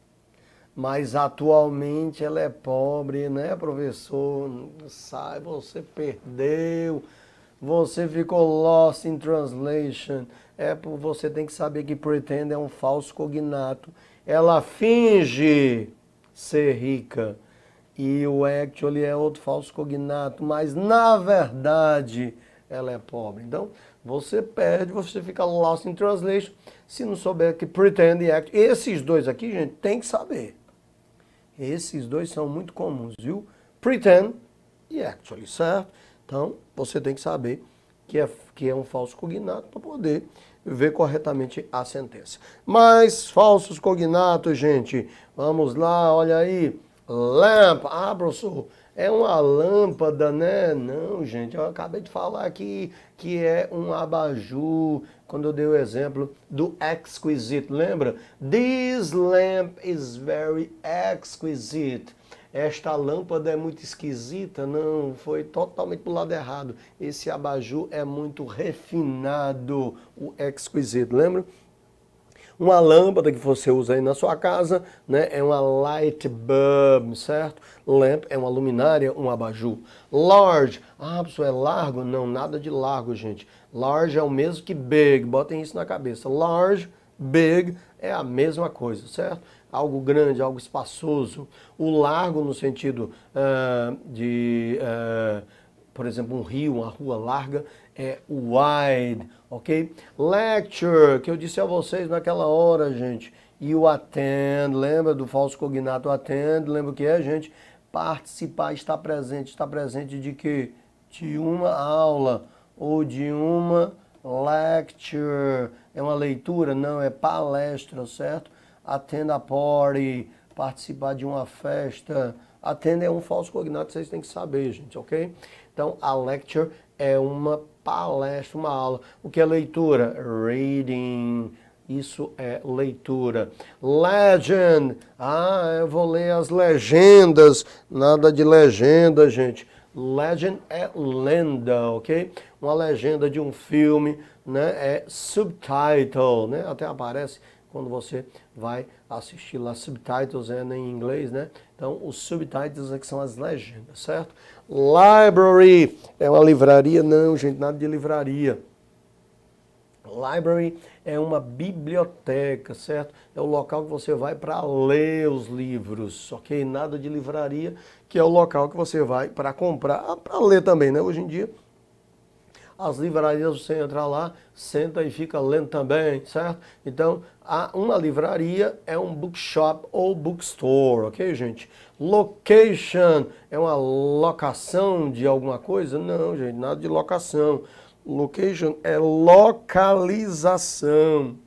mas atualmente ela é pobre, né, professor? Sai, você perdeu, você ficou lost in translation. É, você tem que saber que pretend é um falso cognato. Ela finge ser rica. E o actually é outro falso cognato, mas na verdade ela é pobre. Então, você perde, você fica lost in translation se não souber que pretend e actually. Esses dois aqui, gente, tem que saber. Esses dois são muito comuns, viu? Pretend e actually, certo? Então, você tem que saber que é, que é um falso cognato para poder ver corretamente a sentença. Mas falsos cognatos, gente, vamos lá, olha aí. Lamp, ah, professor, é uma lâmpada, né? Não, gente, eu acabei de falar aqui que é um abajur, quando eu dei o exemplo do exquisite, lembra? This lamp is very exquisite. Esta lâmpada é muito esquisita, não, foi totalmente pro lado errado. Esse abajur é muito refinado, o exquisite, lembra? Uma lâmpada que você usa aí na sua casa, né, é uma light bulb, certo? Lamp é uma luminária, um abajur. Large, ah, pessoal, é largo? Não, nada de largo, gente. Large é o mesmo que big, botem isso na cabeça. Large, big é a mesma coisa, certo? Algo grande, algo espaçoso. O largo no sentido uh, de... Uh, por exemplo, um rio, uma rua larga, é wide, ok? Lecture, que eu disse a vocês naquela hora, gente. You attend, lembra do falso cognato attend? Lembra o que é, gente? Participar, estar presente. Estar presente de quê? De uma aula ou de uma lecture. É uma leitura? Não, é palestra, certo? Attend a party, participar de uma festa. Attend é um falso cognato, vocês têm que saber, gente, ok? Então, a lecture é uma palestra, uma aula. O que é leitura? Reading. Isso é leitura. Legend. Ah, eu vou ler as legendas. Nada de legenda, gente. Legend é lenda, ok? Uma legenda de um filme, né? É subtitle, né? Até aparece quando você vai assistir lá, subtitles é em inglês, né? Então, os subtitles é que são as legendas, certo? Library é uma livraria? Não, gente, nada de livraria. Library é uma biblioteca, certo? É o local que você vai para ler os livros, ok? Nada de livraria, que é o local que você vai para comprar, para ler também, né? Hoje em dia, as livrarias você entra lá, senta e fica lendo também, certo? Então, uma livraria é um bookshop ou bookstore, ok, gente? Location é uma locação de alguma coisa? Não, gente, nada de locação. Location é localização.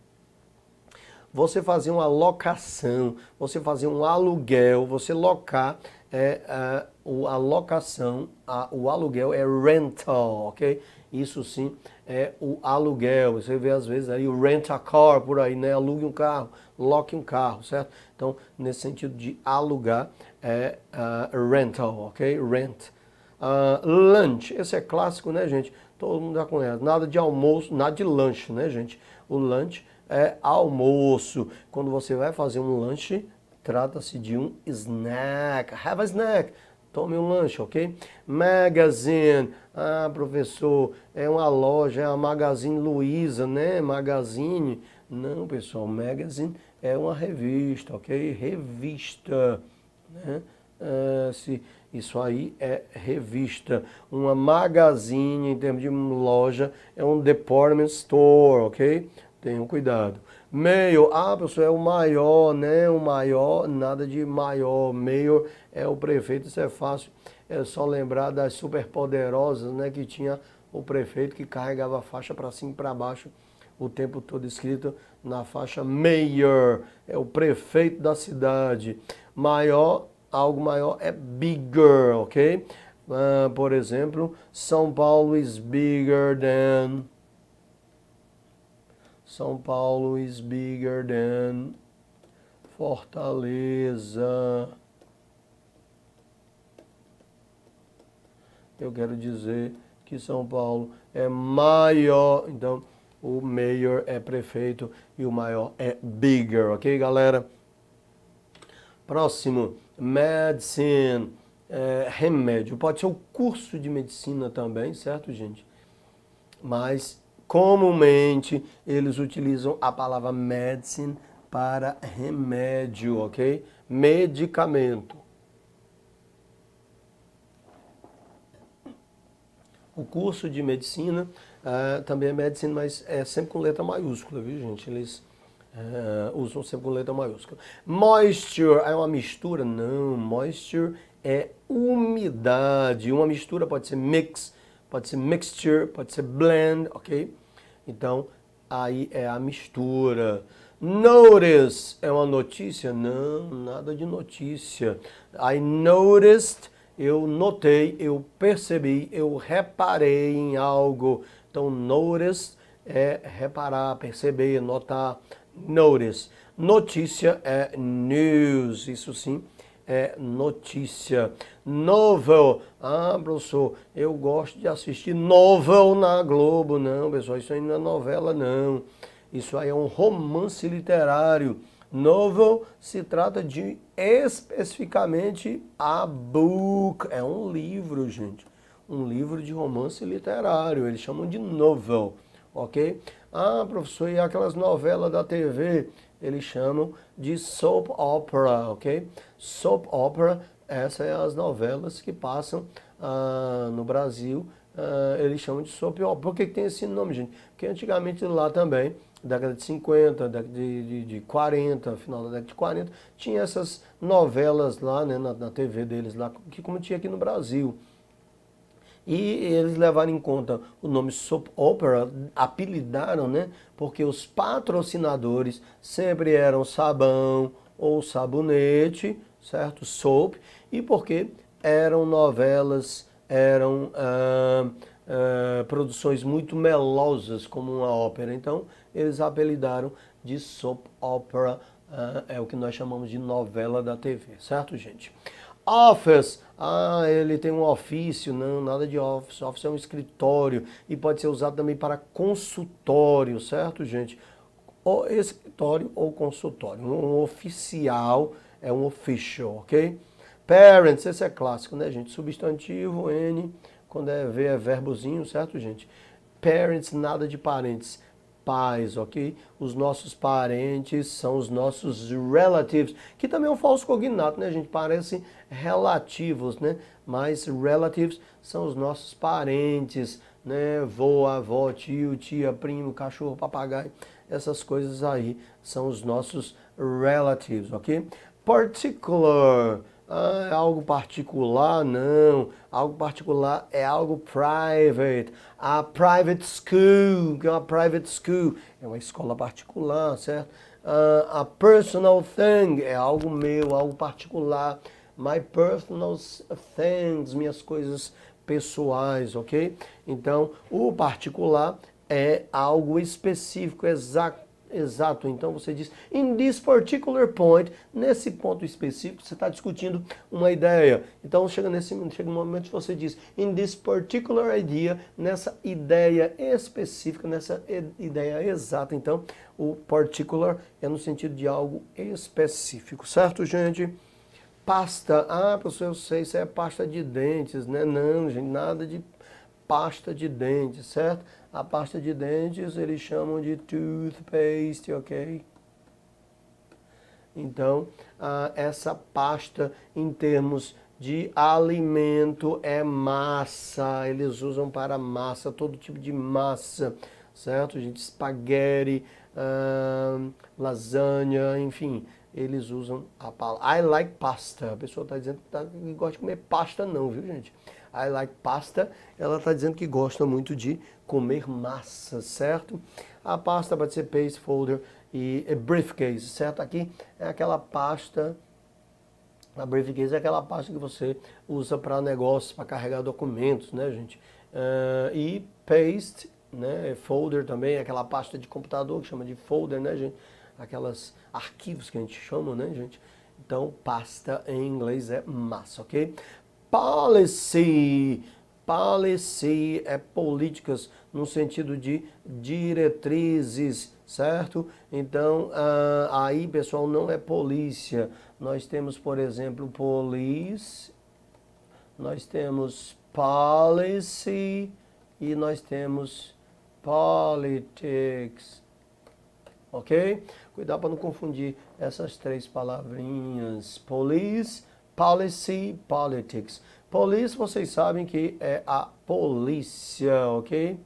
Você fazer uma locação, você fazer um aluguel, você locar, é, uh, a locação, a, o aluguel é rental, ok? Isso sim é o aluguel. Você vê às vezes aí o rent a car por aí, né? Alugue um carro, loque um carro, certo? Então, nesse sentido de alugar, é uh, rental, ok? Rent. Uh, lunch, esse é clássico, né, gente? Todo mundo já conhece. Nada de almoço, nada de lanche, né, gente? O lanche é almoço. Quando você vai fazer um lanche, trata-se de um snack. Have a snack. tome um lanche, ok? Magazine, ah, professor, é uma loja, é a Magazine Luiza, né? Magazine. Não, pessoal, magazine é uma revista, ok? Revista, né? Ah, se, isso aí é revista. Uma magazine, em termos de loja, é um department store, ok? Tenham cuidado. Mayor, ah, pessoal, é o maior, né? O maior, nada de maior. Mayor é o prefeito, isso é fácil. É só lembrar das superpoderosas, né? Que tinha o prefeito que carregava a faixa para cima e para baixo o tempo todo escrito na faixa Mayor, é o prefeito da cidade. Maior, algo maior é bigger, ok? Uh, por exemplo, São Paulo is bigger than... São Paulo is bigger than Fortaleza. Eu quero dizer que São Paulo é maior, então o mayor é prefeito e o maior é bigger, ok, galera? Próximo, medicine, é, remédio. Pode ser o curso de medicina também, certo, gente? Mas, comumente, eles utilizam a palavra medicine para remédio, ok? Medicamento. O curso de medicina uh, também é medicina, mas é sempre com letra maiúscula, viu, gente? Eles uh, usam sempre com letra maiúscula. Moisture é uma mistura? Não, moisture é umidade. Uma mistura pode ser mix, pode ser mixture, pode ser blend, ok? Então, aí é a mistura. Notice é uma notícia? Não, nada de notícia. I noticed... Eu notei, eu percebi, eu reparei em algo. Então, notice é reparar, perceber, notar. Notice. Notícia é news. Isso sim é notícia. Novel. Ah, professor, eu gosto de assistir novel na Globo. Não, pessoal, isso aí não é novela, não. Isso aí é um romance literário. Novel se trata de especificamente a book, é um livro, gente, um livro de romance literário, eles chamam de novel, ok? Ah, professor, e aquelas novelas da T V, eles chamam de soap opera, ok? Soap opera, essas são as novelas que passam ah, no Brasil, ah, eles chamam de soap opera. Por que tem esse nome, gente? Porque antigamente lá também, década de cinquenta, década de, de, de quarenta, final da década de quarenta, tinha essas novelas lá, né, na, na T V deles lá, que como tinha aqui no Brasil. E eles levaram em conta o nome soap opera, apelidaram, né, porque os patrocinadores sempre eram sabão ou sabonete, certo? Soap, e porque eram novelas, eram... Ah, Uh, produções muito melosas como uma ópera, então eles apelidaram de soap opera, uh, é o que nós chamamos de novela da T V, certo, gente? Office, ah, ele tem um ofício, não, nada de office, office é um escritório e pode ser usado também para consultório, certo, gente? Ou escritório ou consultório, um oficial é um official, ok? Parents, esse é clássico, né, gente? Substantivo, N... Quando é ver é verbozinho, certo, gente? Parents, nada de parentes. Pais, ok? Os nossos parentes são os nossos relatives, que também é um falso cognato, né, gente? Parecem relativos, né? Mas relatives são os nossos parentes, né? Vô, avó, tio, tia, primo, cachorro, papagaio. Essas coisas aí são os nossos relatives, ok? Particular. Ah, é algo particular? Não. Algo particular é algo private. A private school, que é uma private school, é uma escola particular, certo? Ah, a personal thing é algo meu, algo particular. My personal things, minhas coisas pessoais, ok? Então, o particular é algo específico, exato. Exato, então você diz, in this particular point, nesse ponto específico, você está discutindo uma ideia. Então chega nesse chega um momento que você diz, in this particular idea, nessa ideia específica, nessa ideia exata. Então o particular é no sentido de algo específico, certo, gente? pasta. Ah, professor, eu sei, isso é pasta de dentes, né? Não, gente, nada de pasta de dentes, certo? A pasta de dentes eles chamam de toothpaste, ok? Então, ah, essa pasta em termos de alimento é massa, eles usam para massa, todo tipo de massa, certo, gente? Espaguete, ah, lasanha, enfim, eles usam a palavra. I like pasta. A pessoa está dizendo que, tá, que gosta de comer pasta não, viu, gente? I like pasta, ela está dizendo que gosta muito de comer massa, certo? A pasta pode ser paste, folder e briefcase, certo? Aqui é aquela pasta, a briefcase é aquela pasta que você usa para negócios, para carregar documentos, né, gente? Uh, e paste, né, folder também, é aquela pasta de computador que chama de folder, né, gente? Aquelas arquivos que a gente chama, né, gente? Então, pasta em inglês é massa, ok? Policy. Policy é políticas no sentido de diretrizes, certo? Então, ah, aí, pessoal, não é polícia. Nós temos, por exemplo, police, nós temos policy e nós temos politics, ok? Cuidado para não confundir essas três palavrinhas. Police, policy, politics. Police, vocês sabem que é a polícia, ok?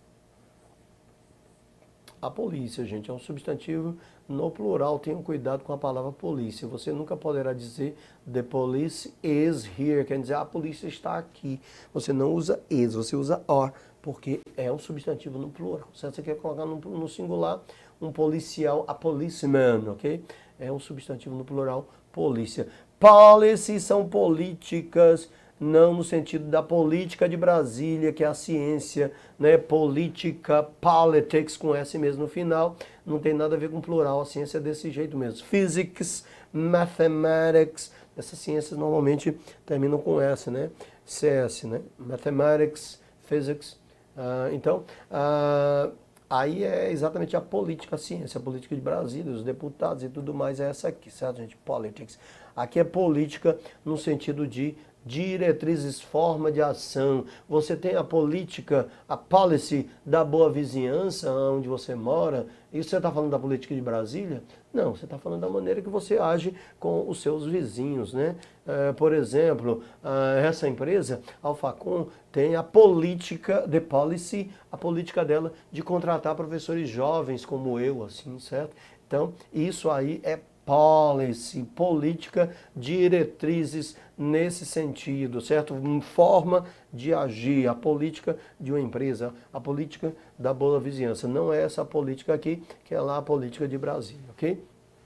A polícia, gente, é um substantivo no plural. Tenham cuidado com a palavra polícia. Você nunca poderá dizer the police is here, quer dizer a polícia está aqui. Você não usa is, você usa are, porque é um substantivo no plural. Se você quer colocar no, no singular, um policial, a policeman, ok? É um substantivo no plural, polícia. Policy são políticas, não no sentido da política de Brasília, que é a ciência, né? Política, politics, com S mesmo no final, não tem nada a ver com plural, a ciência é desse jeito mesmo. Physics, mathematics, essas ciências normalmente terminam com S, né? C S, né? Mathematics, physics, uh, então, uh, aí é exatamente a política, a ciência, a política de Brasília, os deputados e tudo mais, é essa aqui, certo, gente? Politics. Aqui é política no sentido de diretrizes, forma de ação. Você tem a política, a policy da boa vizinhança, onde você mora. Isso você está falando da política de Brasília? Não, você está falando da maneira que você age com os seus vizinhos, né? É, por exemplo, essa empresa, Alfacom, tem a política, the policy, a política dela de contratar professores jovens como eu, assim, certo? Então, isso aí é policy, política, diretrizes nesse sentido, certo? Forma de agir, a política de uma empresa, a política da boa vizinhança. Não é essa política aqui, que é lá a política de Brasília, ok?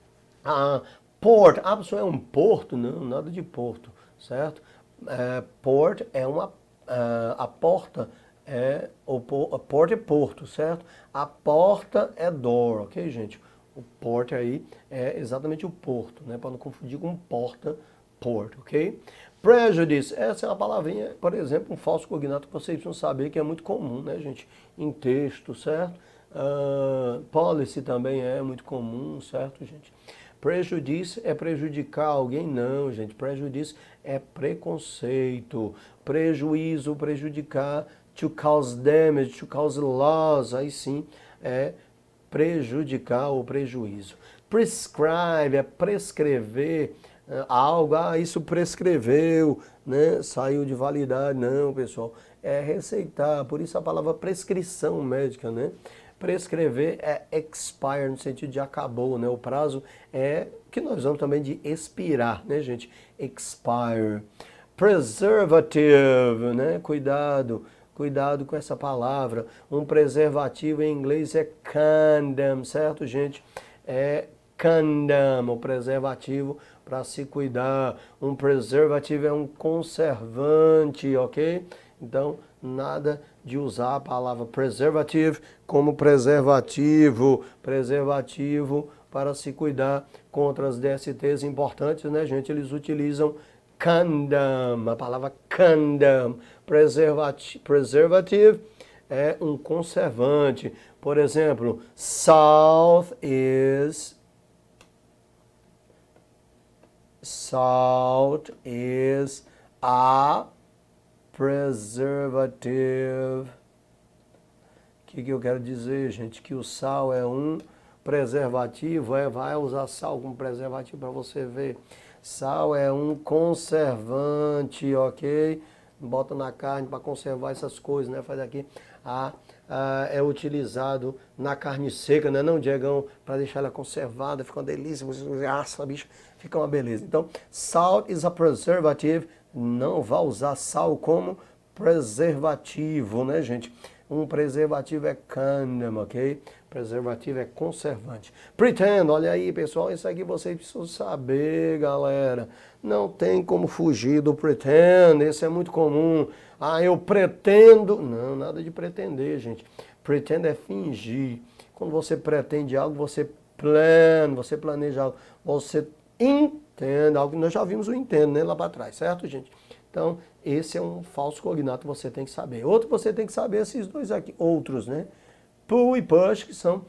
Ah, port, ah, pessoal, é um porto? Não, nada de porto, certo? É, port é uma, a, a porta é, o port é porto, certo? A porta é door, ok, gente? O port aí é exatamente o porto, né? Para não confundir com porta, port, ok? Prejudice, essa é uma palavrinha, por exemplo, um falso cognato que vocês precisam saber que é muito comum, né, gente? Em texto, certo? Uh, policy também é muito comum, certo, gente? Prejudice é prejudicar alguém? Não, gente. Prejudice é preconceito. Prejuízo, prejudicar, to cause damage, to cause loss, aí sim é prejudicar ou prejuízo. Prescribe é prescrever algo, ah, isso prescreveu, né? Saiu de validade. Não, pessoal, é receitar, por isso a palavra prescrição médica, né? Prescrever é expire, no sentido de acabou, né? O prazo é que nós vamos também de expirar, né, gente? Expire. Preservative, né? Cuidado. Cuidado com essa palavra. Um preservativo em inglês é condom, certo, gente? É condom, o preservativo para se cuidar. Um preservativo é um conservante, ok? Então, nada de usar a palavra preservative como preservativo. Preservativo para se cuidar contra as D S Ts importantes, né, gente? Eles utilizam condom, a palavra condom, preservati preservative é um conservante. Por exemplo, salt is Salt is a preservative. O que, que eu quero dizer, gente? Que o sal é um preservativo, é, vai usar sal como preservativo para você ver. Sal é um conservante, ok? Bota na carne para conservar essas coisas, né? Faz aqui. Ah, ah, é utilizado na carne seca, né? Não, Diegão, para deixar ela conservada, fica uma delícia. Você assa, bicho, fica uma beleza. Então, salt is a preservative. Não vai usar sal como preservativo, né, gente? Um preservativo é condom, ok? Preservativo é conservante. Pretend, olha aí, pessoal, isso aqui vocês precisam saber, galera. Não tem como fugir do pretend, esse é muito comum. Ah, eu pretendo. Não, nada de pretender, gente. Pretend é fingir. Quando você pretende algo, você plana, você planeja algo, você entende algo. Nós já vimos o entendo, né, lá para trás, certo, gente? Então, esse é um falso cognato que você tem que saber. Outro você tem que saber esses dois aqui, outros, né? Pull e push, que são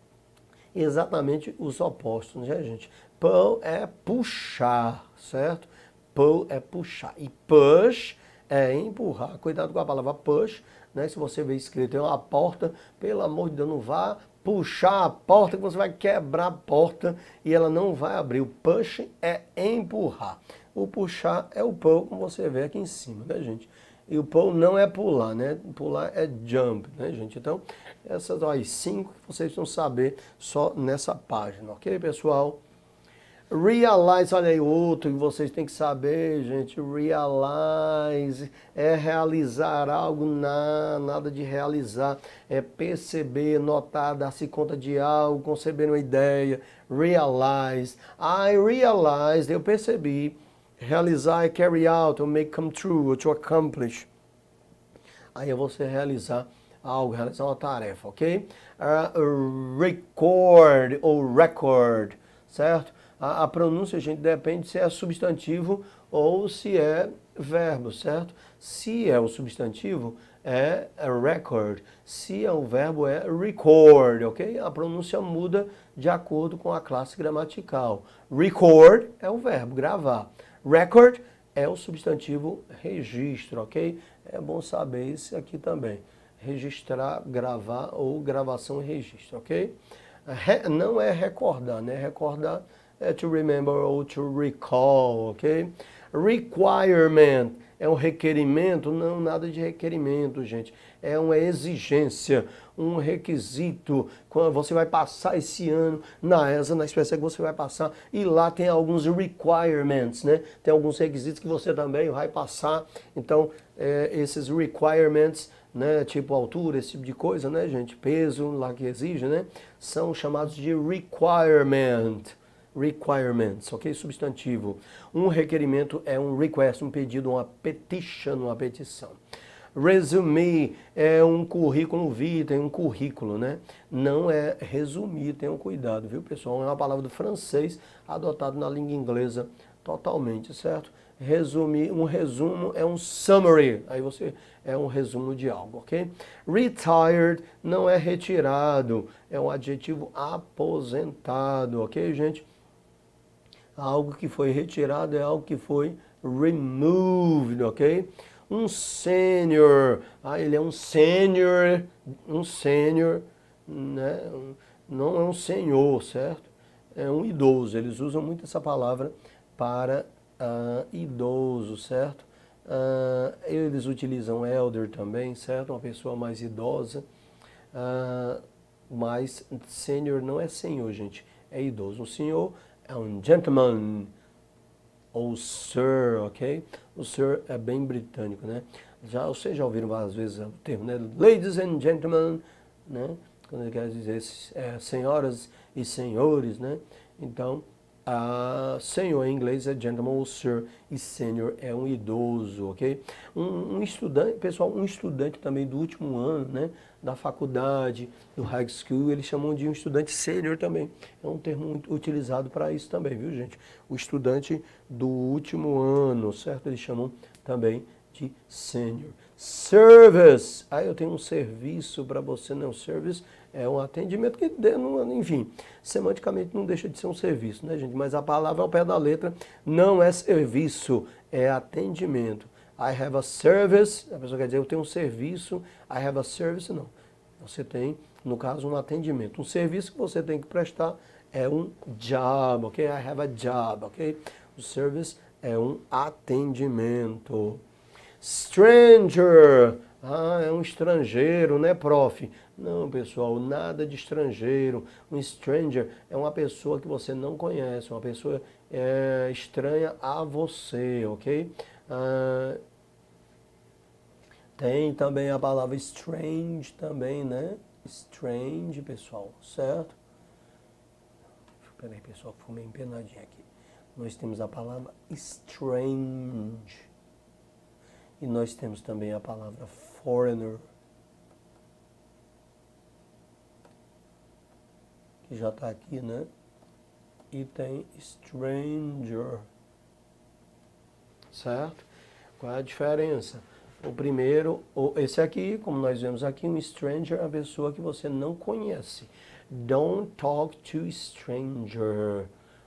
exatamente os opostos, né, gente? Pull é puxar, certo? Pull é puxar. E push é empurrar. Cuidado com a palavra push, né? Se você vê escrito em uma porta, pelo amor de Deus, não vá puxar a porta que você vai quebrar a porta e ela não vai abrir. O push é empurrar. O puxar é o pull, como você vê aqui em cima, né, gente? E o pull não é pular, né? Pular é jump, né, gente? Então, essas ó, as cinco que vocês vão saber só nessa página, ok, pessoal? Realize, olha aí outro que vocês têm que saber, gente. Realize é realizar algo, na, nada de realizar. É perceber, notar, dar-se conta de algo, conceber uma ideia. Realize. I realized, eu percebi. Realizar é carry out, ou make come true, ou to accomplish. Aí é você realizar algo, realizar uma tarefa, ok? Uh, record ou record, certo? A, a pronúncia, gente, depende se é substantivo ou se é verbo, certo? Se é o substantivo, é record. Se é o verbo, é record, ok? A pronúncia muda de acordo com a classe gramatical. Record é o verbo, gravar. Record é o substantivo registro, ok? É bom saber isso aqui também. Registrar, gravar ou gravação e registro, ok? Re, não é recordar, né? Recordar é to remember ou to recall, ok? Requirement é um requerimento? Não, nada de requerimento, gente. É uma exigência, um requisito. Quando você vai passar esse ano na E S A, na espécie que você vai passar, e lá tem alguns requirements, né? Tem alguns requisitos que você também vai passar. Então, é, esses requirements, né, tipo altura, esse tipo de coisa, né, gente? Peso, lá que exige, né? São chamados de requirement. Requirements, ok? Substantivo. Um requerimento é um request, um pedido, uma petition, uma petição. Resume é um currículo vitae, um currículo, né? Não é resumir, tenham cuidado, viu, pessoal? É uma palavra do francês adotado na língua inglesa totalmente, certo? Resumir, um resumo é um summary, aí você é um resumo de algo, ok? Retired não é retirado, é um adjetivo aposentado, ok, gente? Algo que foi retirado é algo que foi removed, ok? Um sênior, ah, ele é um sênior, um sênior, né? Não é um senhor, certo? É um idoso, eles usam muito essa palavra para uh, idoso, certo? Uh, eles utilizam elder também, certo? Uma pessoa mais idosa, uh, mas sênior não é senhor, gente, é idoso. Um senhor é um gentleman, ou sir, ok? O sir é bem britânico, né? Já, vocês já ouviram várias vezes o termo, né? Ladies and gentlemen, né? Quando ele quer dizer é, senhoras e senhores, né? Então, a senhor em inglês é gentleman ou sir, e senior é um idoso, ok? Um, um estudante, pessoal, um estudante também do último ano, né? Da faculdade, do high school, eles chamam de um estudante sênior também. É um termo muito utilizado para isso também, viu, gente? O estudante do último ano, certo? Eles chamam também de sênior. Service. Ah, eu tenho um serviço para você, não. Service é um atendimento que, enfim, semanticamente não deixa de ser um serviço, né, gente? Mas a palavra ao pé da letra não é serviço, é atendimento. I have a service, a pessoa quer dizer, eu tenho um serviço. I have a service, não. Você tem, no caso, um atendimento. Um serviço que você tem que prestar é um job, ok? I have a job, ok? O service é um atendimento. Stranger. Ah, é um estrangeiro, né, prof? Não, pessoal, nada de estrangeiro. Um stranger é uma pessoa que você não conhece, uma pessoa é, estranha a você, ok? Ah, tem também a palavra strange também, né? Strange, pessoal, certo? Peraí, pessoal, que ficou meio empenadinho aqui. Nós temos a palavra strange. E nós temos também a palavra foreigner, que já está aqui, né? E tem stranger, certo? Qual é a diferença? O primeiro, esse aqui, como nós vemos aqui, um stranger é uma pessoa que você não conhece. Don't talk to stranger.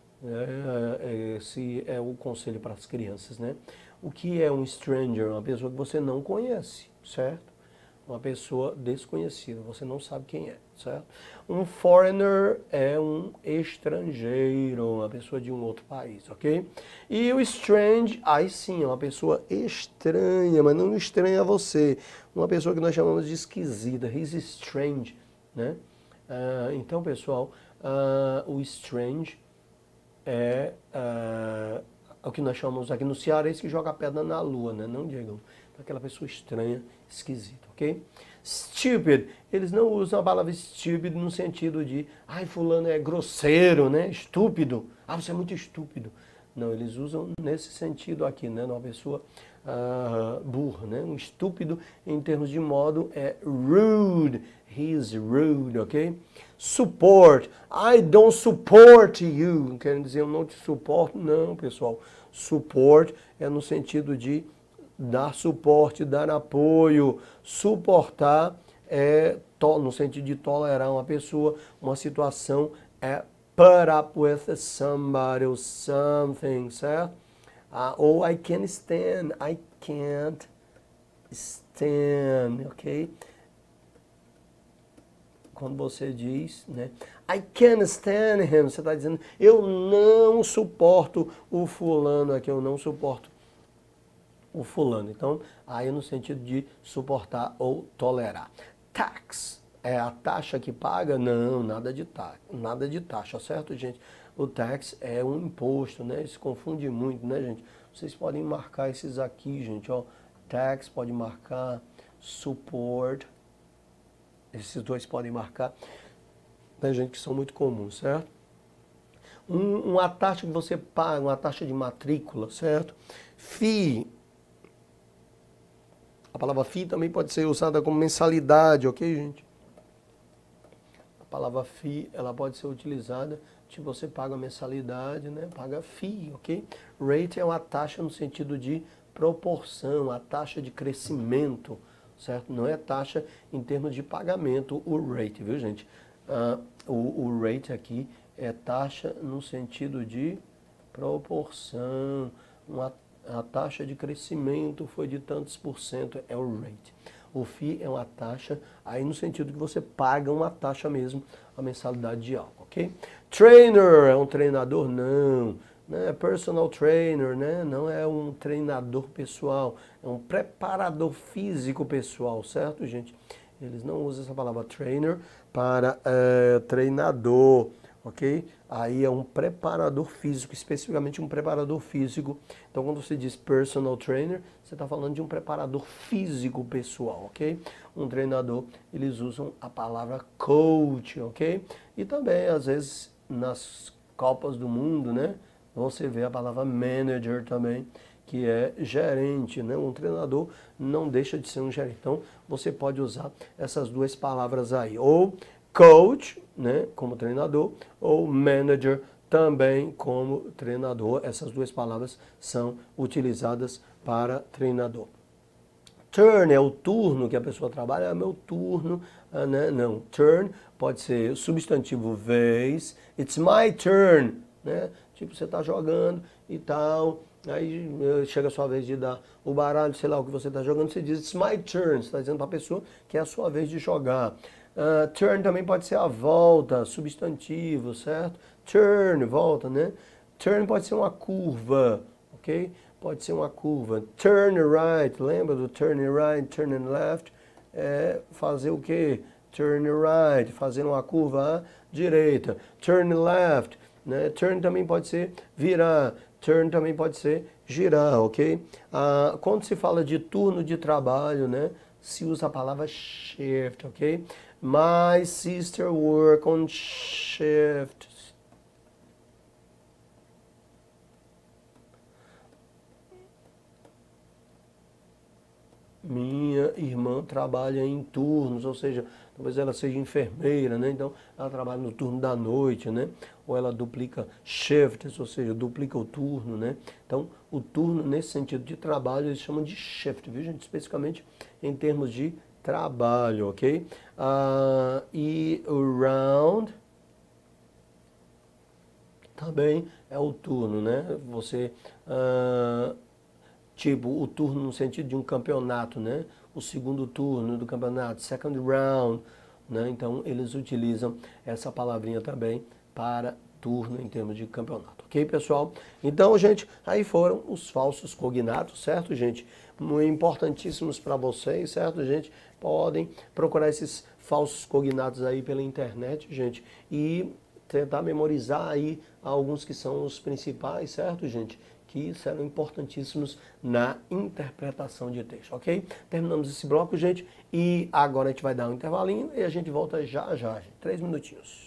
Esse é o conselho para as crianças, né? O que é um stranger? Uma pessoa que você não conhece, certo? Uma pessoa desconhecida, você não sabe quem é, certo? Um foreigner é um estrangeiro, uma pessoa de um outro país, ok? E o strange, aí sim, é uma pessoa estranha, mas não estranha a você. Uma pessoa que nós chamamos de esquisita, he's strange, né? Uh, então, pessoal, uh, o strange é uh, o que nós chamamos aqui no Ceará, esse que joga pedra na lua, né? Não, Diego? Aquela pessoa estranha, esquisita, ok? Stupid, eles não usam a palavra stupid no sentido de, ai, fulano é grosseiro, né? Estúpido. Ah, você é muito estúpido. Não, eles usam nesse sentido aqui, né? Uma pessoa uh, burra, né? Um estúpido, em termos de modo, é rude. He's rude, ok? Support. I don't support you. Não quer dizer eu não te suporto, não, pessoal. Support é no sentido de dar suporte, dar apoio. Suportar é no sentido de tolerar uma pessoa, uma situação, é put up with somebody or something, certo? Uh, ou I can't stand, I can't stand, ok? Quando você diz, né, I can't stand him, você está dizendo, eu não suporto o fulano aqui, eu não suporto o fulano. Então, aí no sentido de suportar ou tolerar. Tax, é a taxa que paga? Não, nada de taxa, nada de taxa, certo, gente? O tax é um imposto, né? Se confunde muito, né, gente? Vocês podem marcar esses aqui, gente, ó. Tax, pode marcar, support, esses dois podem marcar, né, gente, que são muito comuns, certo? Um, uma taxa que você paga, uma taxa de matrícula, certo? Fee, a palavra fee também pode ser usada como mensalidade, ok, gente? A palavra fee, ela pode ser utilizada, tipo, você paga a mensalidade, né? Paga fee, ok? Rate é uma taxa no sentido de proporção, a taxa de crescimento, certo? Não é taxa em termos de pagamento, o rate, viu, gente? Uh, o, o rate aqui é taxa no sentido de proporção. Uma, a taxa de crescimento foi de tantos por cento, é o rate. O fee é uma taxa, aí no sentido que você paga uma taxa mesmo, a mensalidade de algo, ok? Trainer é um treinador? Não. Né? Personal trainer, né? Não é um treinador pessoal, é um preparador físico pessoal, certo, gente? Eles não usam essa palavra trainer para é, treinador, ok? Aí é um preparador físico, especificamente um preparador físico. Então, quando você diz personal trainer, você está falando de um preparador físico pessoal, ok? Um treinador, eles usam a palavra coach, ok? E também, às vezes, nas Copas do Mundo, né? Você vê a palavra manager também, que é gerente, né? Um treinador não deixa de ser um gerente. Então, você pode usar essas duas palavras aí. Ou coach, né? Como treinador, ou manager também como treinador. Essas duas palavras são utilizadas para treinador. Turn é o turno que a pessoa trabalha, é meu turno, né? Não, turn pode ser substantivo vez, it's my turn, né? Tipo, você está jogando e tal, aí chega a sua vez de dar o baralho, sei lá o que você está jogando, você diz it's my turn, você está dizendo para a pessoa que é a sua vez de jogar. Uh, turn também pode ser a volta, substantivo, certo? Turn, volta, né? Turn pode ser uma curva, ok? Pode ser uma curva. Turn right, lembra do turn right, turn left? É fazer o quê? Turn right, fazer uma curva à direita. Turn left, né? Turn também pode ser virar. Turn também pode ser girar, ok? Ah, quando se fala de turno de trabalho, né? Se usa a palavra shift, ok? My sister work on shift. Minha irmã trabalha em turnos, ou seja, talvez ela seja enfermeira, né? Então ela trabalha no turno da noite, né? Ou ela duplica shifts, ou seja, duplica o turno, né? Então o turno nesse sentido de trabalho eles chamam de shift, viu gente? Especificamente em termos de trabalho, ok? Uh, e o round também é o turno, né? Você uh, tipo, o turno no sentido de um campeonato, né? O segundo turno do campeonato, second round, né? Então, eles utilizam essa palavrinha também para turno em termos de campeonato, ok, pessoal? Então, gente, aí foram os falsos cognatos, certo, gente? Muito importantíssimos para vocês, certo, gente? Podem procurar esses falsos cognatos aí pela internet, gente, e tentar memorizar aí alguns que são os principais, certo, gente? Que serão importantíssimos na interpretação de texto, ok? Terminamos esse bloco, gente, e agora a gente vai dar um intervalinho e a gente volta já já, gente. Três minutinhos.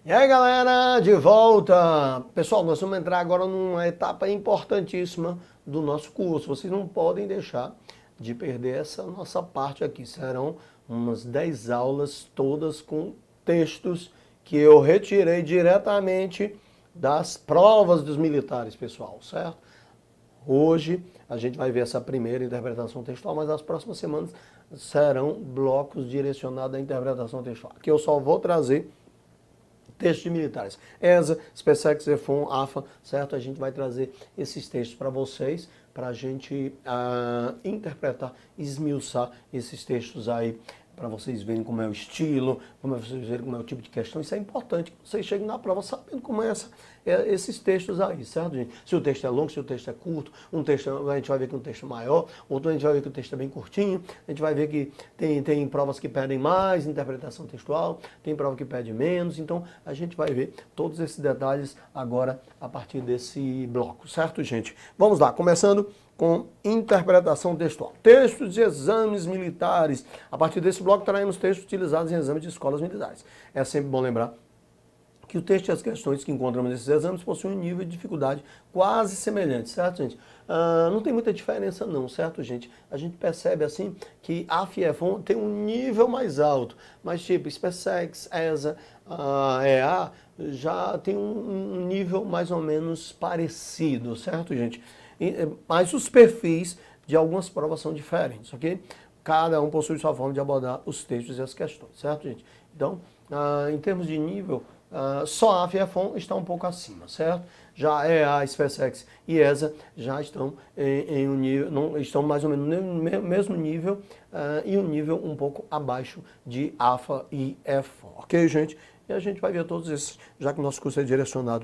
E aí galera, de volta! Pessoal, nós vamos entrar agora numa etapa importantíssima do nosso curso. Vocês não podem deixar de perder essa nossa parte aqui. Serão umas dez aulas todas com textos que eu retirei diretamente das provas dos militares, pessoal, certo? Hoje a gente vai ver essa primeira interpretação textual, mas nas próximas semanas serão blocos direcionados à interpretação textual. Aqui eu só vou trazer textos de militares. E S A, SpaceX, EFON, AFA, certo? A gente vai trazer esses textos para vocês, para a gente uh, interpretar, esmiuçar esses textos aí, para vocês verem como é o estilo, para vocês verem como é o tipo de questão. Isso é importante, que vocês cheguem na prova sabendo como é, essa, é esses textos aí, certo, gente? Se o texto é longo, se o texto é curto, um texto, a gente vai ver que um texto é maior, outro a gente vai ver que o texto é bem curtinho, a gente vai ver que tem, tem provas que pedem mais interpretação textual, tem prova que pede menos, então a gente vai ver todos esses detalhes agora a partir desse bloco, certo, gente? Vamos lá, começando com interpretação textual. Textos de exames militares. A partir desse bloco traremos textos utilizados em exames de escolas militares. É sempre bom lembrar que o texto e as questões que encontramos nesses exames possuem um nível de dificuldade quase semelhante, certo, gente? Ah, não tem muita diferença não, certo, gente? A gente percebe, assim, que a F I E F tem um nível mais alto, mas tipo, SpaceX, E S A, a E A, já tem um, um nível mais ou menos parecido, certo, gente? Mas os perfis de algumas provas são diferentes, ok? Cada um possui sua forma de abordar os textos e as questões, certo, gente? Então, ah, em termos de nível, ah, só a F I E F está um pouco acima, certo? Já E A, SpaceX e E S A já estão em, em um nível, não, estão mais ou menos no mesmo nível ah, e um nível um pouco abaixo de AFA e F O, ok, gente? E a gente vai ver todos esses, já que o nosso curso é direcionado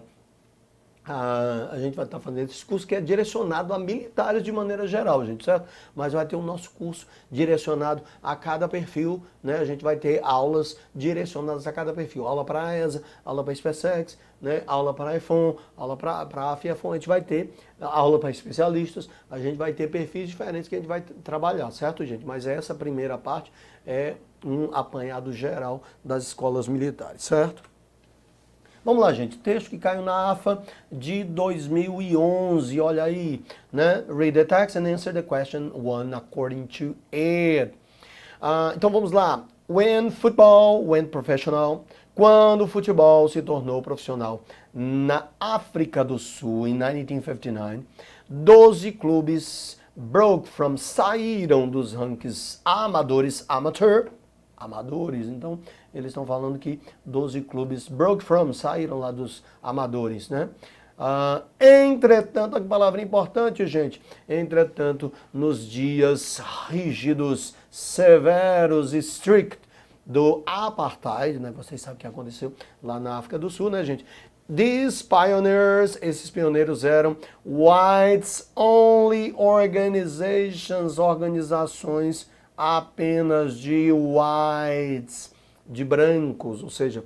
Ah, a gente vai estar fazendo esse curso que é direcionado a militares de maneira geral, gente, certo? Mas vai ter o nosso curso direcionado a cada perfil, né? A gente vai ter aulas direcionadas a cada perfil. Aula para a E S A, aula para a SpaceX, né? Aula para a EFON, aula para a F I E F. A gente vai ter aula para especialistas, a gente vai ter perfis diferentes que a gente vai trabalhar, certo, gente? Mas essa primeira parte é um apanhado geral das escolas militares, certo? Vamos lá, gente. Texto que caiu na AFA de dois mil e onze. Olha aí, né? Read the text and answer the question one according to it. Uh, então vamos lá. When football went professional. Quando o futebol se tornou profissional na África do Sul, em mil novecentos e cinquenta e nove, doze clubes broke from, saíram dos rankings amadores, amateur, amadores, então eles estão falando que doze clubes broke from, saíram lá dos amadores, né? Uh, entretanto, que palavra importante, gente, entretanto, nos dias rígidos, severos e strict do apartheid, né? Vocês sabem o que aconteceu lá na África do Sul, né, gente? These pioneers, esses pioneiros eram whites only organizations, organizações apenas de whites, de brancos, ou seja,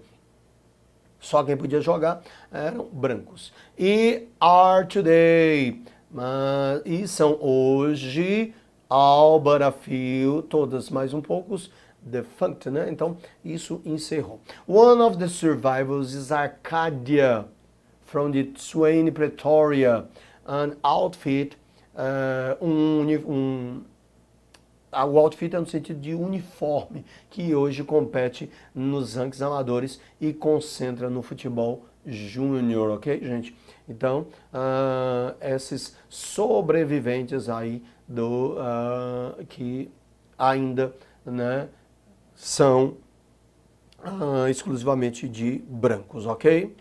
só quem podia jogar eram brancos. E are today, uh, e são hoje, all but a few, todas mais um poucos, defunct, né? Então, isso encerrou. One of the survivors is Arcadia, from the Swain Pretoria, an outfit, uh, um, um o outfit é no sentido de uniforme, que hoje compete nos rankings amadores e concentra no futebol júnior, ok, gente? Então, uh, esses sobreviventes aí do uh, que ainda, né, são uh, exclusivamente de brancos, ok?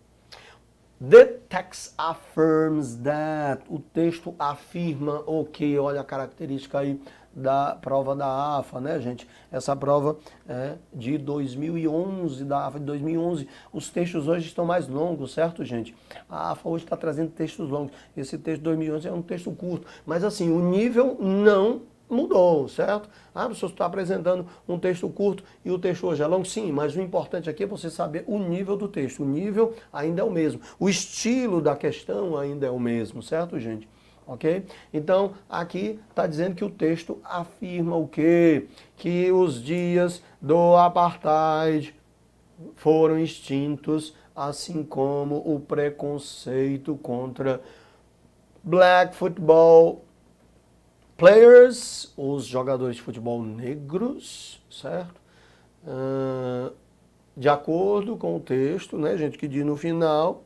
The text affirms that. O texto afirma o que? Olha a característica aí da prova da AFA, né, gente? Essa prova é de dois mil e onze, da AFA de dois mil e onze. Os textos hoje estão mais longos, certo, gente? A AFA hoje está trazendo textos longos. Esse texto de dois mil e onze é um texto curto. Mas, assim, o nível não mudou, certo? Ah, você está apresentando um texto curto e o texto hoje é longo? Sim, mas o importante aqui é você saber o nível do texto. O nível ainda é o mesmo. O estilo da questão ainda é o mesmo, certo, gente? Ok? Então, aqui está dizendo que o texto afirma o quê? Que os dias do apartheid, foram extintos, assim como o preconceito contra black football players, os jogadores de futebol negros, certo? Uh, de acordo com o texto, né, gente, que diz no final,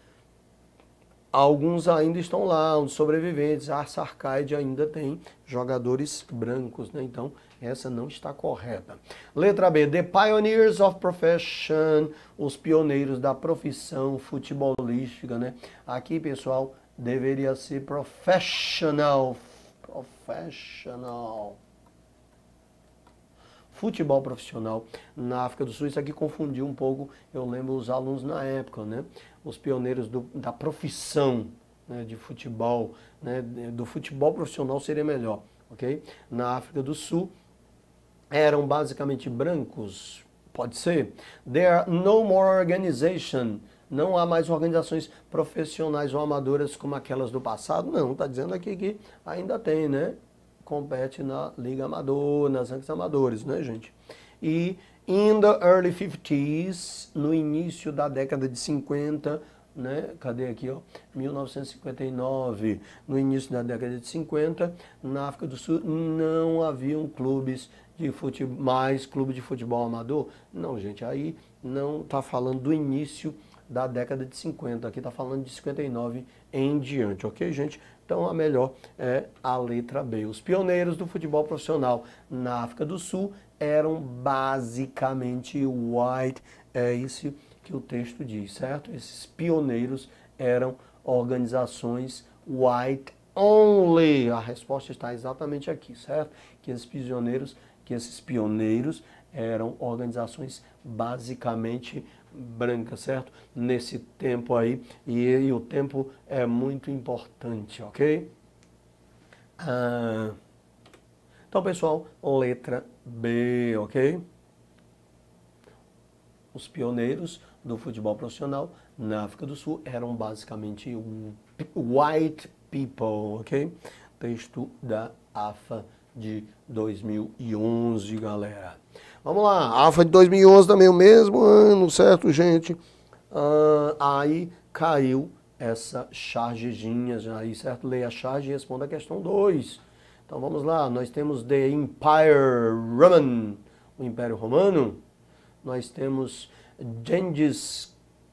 alguns ainda estão lá, os sobreviventes, a Arcade ainda tem jogadores brancos, né? Então, essa não está correta. Letra B, The Pioneers of Profession, os pioneiros da profissão futebolística, né? Aqui, pessoal, deveria ser professional, professional. Futebol profissional na África do Sul. Isso aqui confundiu um pouco, eu lembro os alunos na época, né? Os pioneiros do, da profissão, né, de futebol, né? Do futebol profissional seria melhor, ok? Na África do Sul eram basicamente brancos, pode ser. There are no more organization. Não há mais organizações profissionais ou amadoras como aquelas do passado. Não, está dizendo aqui que ainda tem, né? Compete na Liga Amador, nas ranks amadores, né, gente? E in the early fifties, no início da década de cinquenta, né? Cadê aqui, ó? mil novecentos e cinquenta e nove, no início da década de cinquenta, na África do Sul não haviam clubes de futebol, mais clube de futebol amador. Não, gente, aí não está falando do início da década de cinquenta, aqui está falando de cinquenta e nove em diante, ok, gente? Então, a melhor é a letra B. Os pioneiros do futebol profissional na África do Sul eram basicamente white, é isso que o texto diz, certo? Esses pioneiros eram organizações white only. A resposta está exatamente aqui, certo? Que esses pioneiros, que esses pioneiros eram organizações basicamente brancas, certo? Nesse tempo aí, e, e o tempo é muito importante, ok? Ah, então, pessoal, letra B, ok? Os pioneiros do futebol profissional na África do Sul eram basicamente white people, ok? Texto da A F A de dois mil e onze, galera. Vamos lá, A F A de dois mil e onze também o mesmo ano, certo, gente? Ah, aí caiu essa chargezinha aí, certo? Leia a charge e responda a questão dois. Então vamos lá, nós temos The Empire Roman, o Império Romano. Nós temos Genghis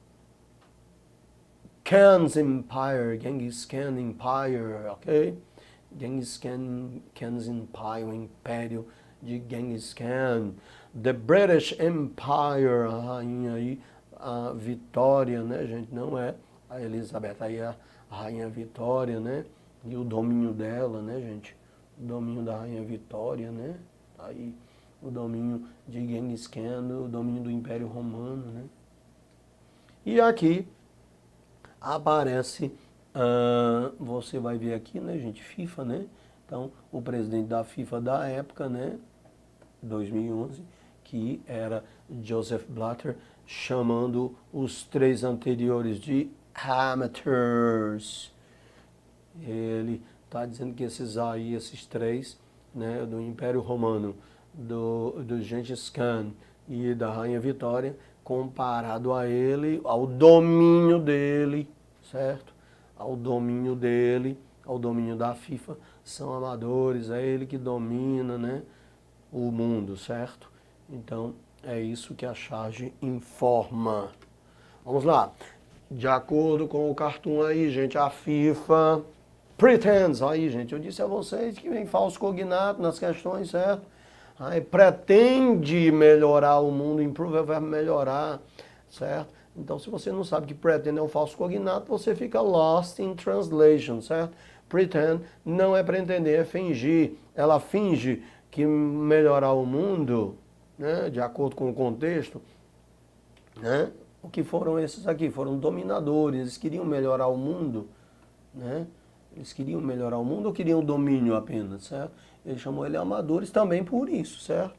Khan's Empire, Genghis Khan Empire, ok? Genghis Khan, Khan's Empire, o Império de Genghis Khan. The British Empire, a rainha aí, a Vitória, né, gente? Não é a Elizabeth, aí é a rainha Vitória, né? E o domínio dela, né, gente? O domínio da rainha Vitória, né? Aí o domínio de Genghis Khan, o domínio do Império Romano, né? E aqui aparece, uh, você vai ver aqui, né, gente, FIFA, né? Então, o presidente da FIFA da época, né, dois mil e onze, que era Joseph Blatter, chamando os três anteriores de amateurs. Ele está dizendo que esses aí, esses três, né, do Império Romano, do, do Genghis Khan e da Rainha Vitória, comparado a ele, ao domínio dele, certo? Ao domínio dele, ao domínio da FIFA, são amadores, é ele que domina, né, o mundo, certo? Então, é isso que a charge informa. Vamos lá. De acordo com o cartoon aí, gente, a FIFA pretends, aí, gente, eu disse a vocês que vem falso cognato nas questões, certo? Aí, pretende melhorar o mundo, improve é o verbo melhorar, certo? Então, se você não sabe que pretend é um falso cognato, você fica lost in translation, certo? Pretend não é pretender, é fingir. Ela finge que melhorar o mundo, né, de acordo com o contexto, né? O que foram esses aqui? Foram dominadores, eles queriam melhorar o mundo, né? Eles queriam melhorar o mundo ou queriam domínio apenas, certo? Ele chamou ele amadores também por isso, certo?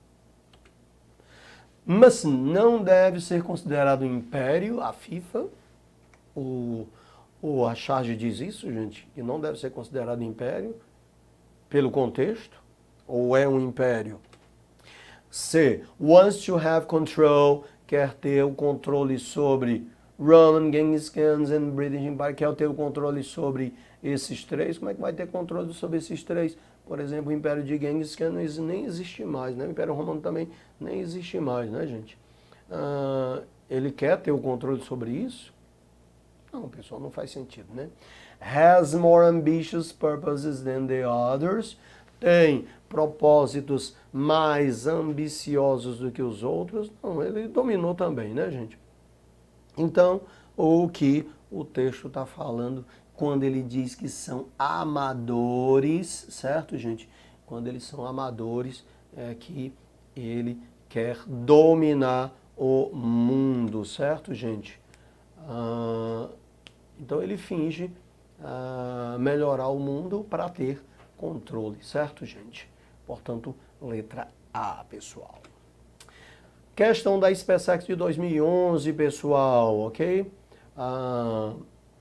Mas não deve ser considerado império, a FIFA, o, o, a charge diz isso, gente, que não deve ser considerado império pelo contexto, ou é um império. C. Wants to have control, quer ter o controle sobre Roman, Genghis Khan e British Empire, quer ter o controle sobre esses três. Como é que vai ter controle sobre esses três? Por exemplo, o Império de Genghis Khan nem existe mais, né? O Império Romano também nem existe mais, né, gente? Ah, ele quer ter o controle sobre isso? Não, pessoal, não faz sentido, né? Has more ambitious purposes than the others. Tem propósitos mais ambiciosos do que os outros? Não, ele dominou também, né, gente? Então, o que o texto está falando quando ele diz que são amadores, certo, gente? Quando eles são amadores, é que ele quer dominar o mundo, certo, gente? Ah, então ele finge ah, melhorar o mundo para ter controle, certo, gente? Portanto, letra A, pessoal. Questão da SpaceX de dois mil e onze, pessoal, ok? Ah,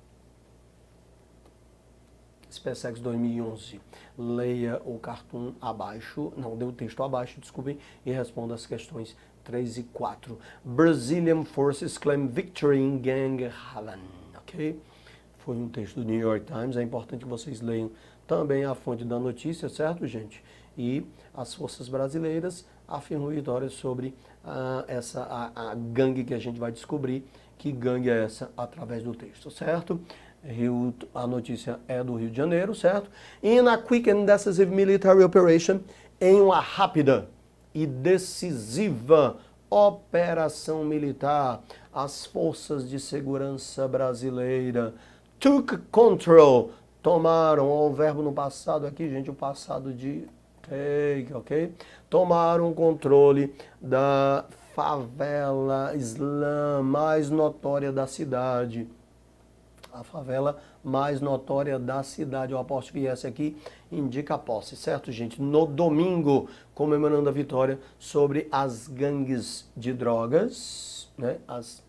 SpaceX dois mil e onze. Leia o cartoon abaixo, não, dê o texto abaixo, desculpem, e responda as questões três e quatro. Brazilian forces claim victory in Gang Haven, ok? Foi um texto do New York Times, é importante que vocês leiam também a fonte da notícia, certo, gente? E as forças brasileiras afirmam vitória sobre uh, essa a, a gangue que a gente vai descobrir. Que gangue é essa através do texto, certo? Rio, a notícia é do Rio de Janeiro, certo? In a quick and decisive military operation, em uma rápida e decisiva operação militar, as forças de segurança brasileira took control, tomaram, ó, o verbo no passado aqui, gente, o passado de take, ok? Tomaram controle da favela islã mais notória da cidade. A favela mais notória da cidade. Eu aposto que essa aqui indica a posse, certo, gente? No domingo, comemorando a vitória sobre as gangues de drogas, né? As,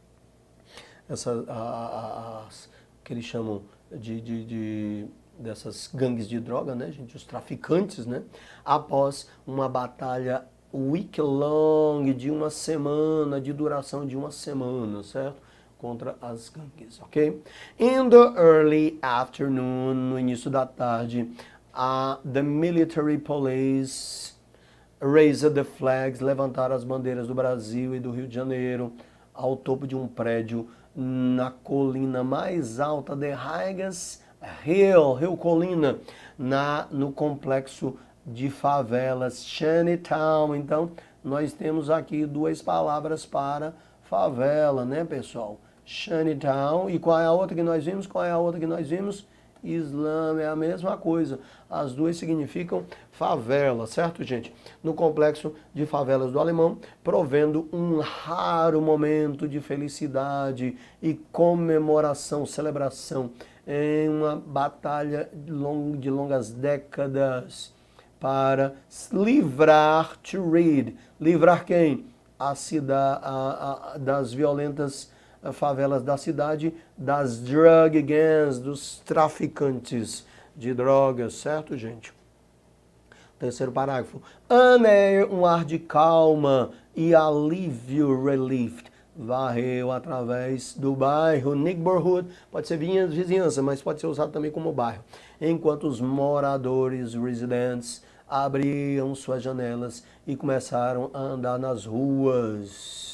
essa, a, as, que eles chamam de, de, de dessas gangues de droga, né, gente? Os traficantes, né? Após uma batalha week-long de uma semana, de duração de uma semana, certo? Contra as gangues, ok? In the early afternoon, no início da tarde, uh, the military police raised the flags, levantaram as bandeiras do Brasil e do Rio de Janeiro ao topo de um prédio na colina mais alta de Highest Hill, Rio Colina, na, no complexo de favelas Chinatown. Então, nós temos aqui duas palavras para favela, né, pessoal? Chinatown. E qual é a outra que nós vimos? Qual é a outra que nós vimos? Islã, é a mesma coisa. As duas significam favela, certo, gente? No complexo de favelas do Alemão, provendo um raro momento de felicidade e comemoração, celebração em uma batalha de longas décadas para livrar, to rid, livrar quem? A cidade, a, a, das violentas favelas da cidade, das drug gangs, dos traficantes de drogas, certo, gente? Terceiro parágrafo. An air, um ar de calma e alívio, relieved, varreu através do bairro, neighborhood, pode ser vizinhança, mas pode ser usado também como bairro, enquanto os moradores, residents, abriam suas janelas e começaram a andar nas ruas.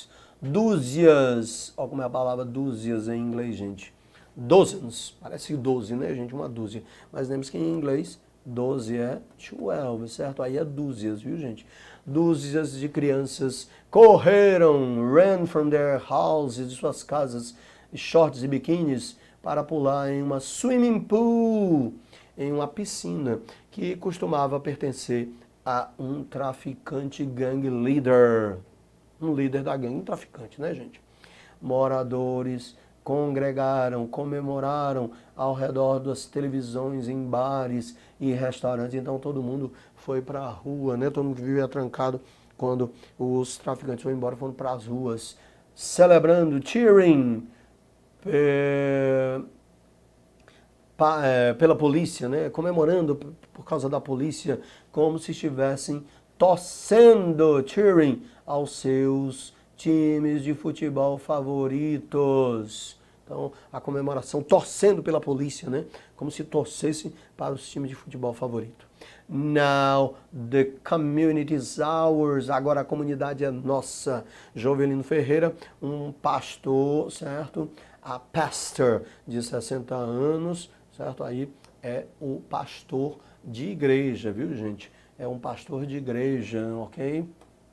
Dúzias, olha como é a palavra dúzias em inglês, gente. Dozens, parece doze, né, gente? Uma dúzia. Mas lembre-se que em inglês, doze é twelve, certo? Aí é dúzias, viu, gente? Dúzias de crianças correram, ran from their houses, de suas casas, shorts e biquínis, para pular em uma swimming pool, em uma piscina, que costumava pertencer a um traficante gang leader. Um líder da gangue, um traficante, né, gente? Moradores congregaram, comemoraram ao redor das televisões, em bares e restaurantes. Então todo mundo foi para a rua, né? Todo mundo vivia trancado quando os traficantes foram embora, foram para as ruas, celebrando, cheering, é, pa, é, pela polícia, né? Comemorando por causa da polícia, como se estivessem torcendo, cheering, aos seus times de futebol favoritos. Então, a comemoração torcendo pela polícia, né? Como se torcesse para os times de futebol favorito. Now, the community's ours. Agora a comunidade é nossa. Jovelino Ferreira, um pastor, certo? A pastor de sessenta anos, certo? Aí é o pastor de igreja, viu, gente? É um pastor de igreja, ok?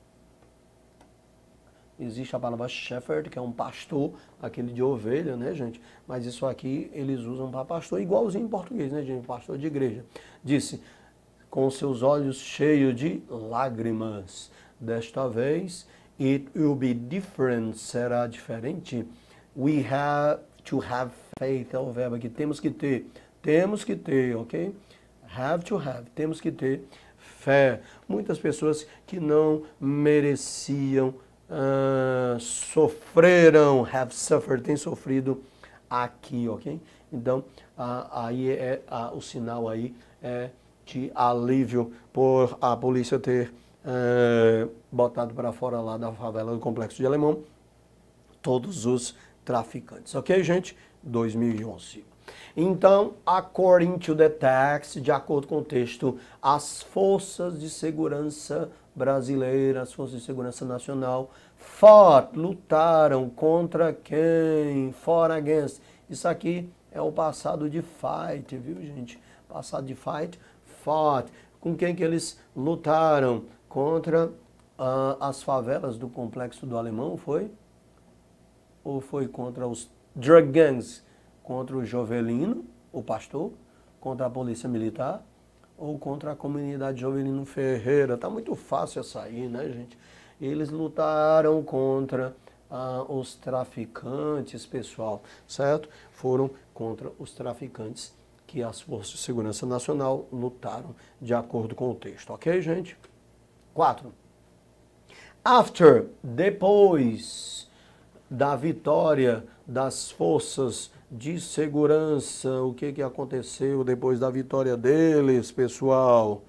Existe a palavra shepherd, que é um pastor, aquele de ovelha, né, gente? Mas isso aqui eles usam para pastor, igualzinho em português, né, gente? Pastor de igreja. Disse, com seus olhos cheios de lágrimas. Desta vez, it will be different, será diferente. We have to have faith, é o verbo aqui, temos que ter, temos que ter, ok? Have to have, temos que ter fé. Muitas pessoas que não mereciam Uh, sofreram, have suffered, tem sofrido aqui, ok? Então, uh, aí é uh, o sinal aí é de alívio por a polícia ter uh, botado para fora lá da favela do Complexo de Alemão todos os traficantes, ok, gente? dois mil e onze. Então, according to the text, de acordo com o texto, as forças de segurança brasileiras, as forças de segurança nacional, fought, lutaram contra quem? Fought against. Isso aqui é o passado de fight, viu, gente? Passado de fight, fought. Com quem que eles lutaram? Contra uh, as favelas do Complexo do Alemão, foi? Ou foi contra os drug gangs? Contra o Jovelino, o pastor, contra a polícia militar ou contra a comunidade Jovelino Ferreira. Tá muito fácil essa aí, né, gente? Eles lutaram contra ah, os traficantes, pessoal, certo? Foram contra os traficantes que as Forças de Segurança Nacional lutaram de acordo com o texto, ok, gente? Quatro. After, depois da vitória das forças de segurança, o que que aconteceu depois da vitória deles, pessoal?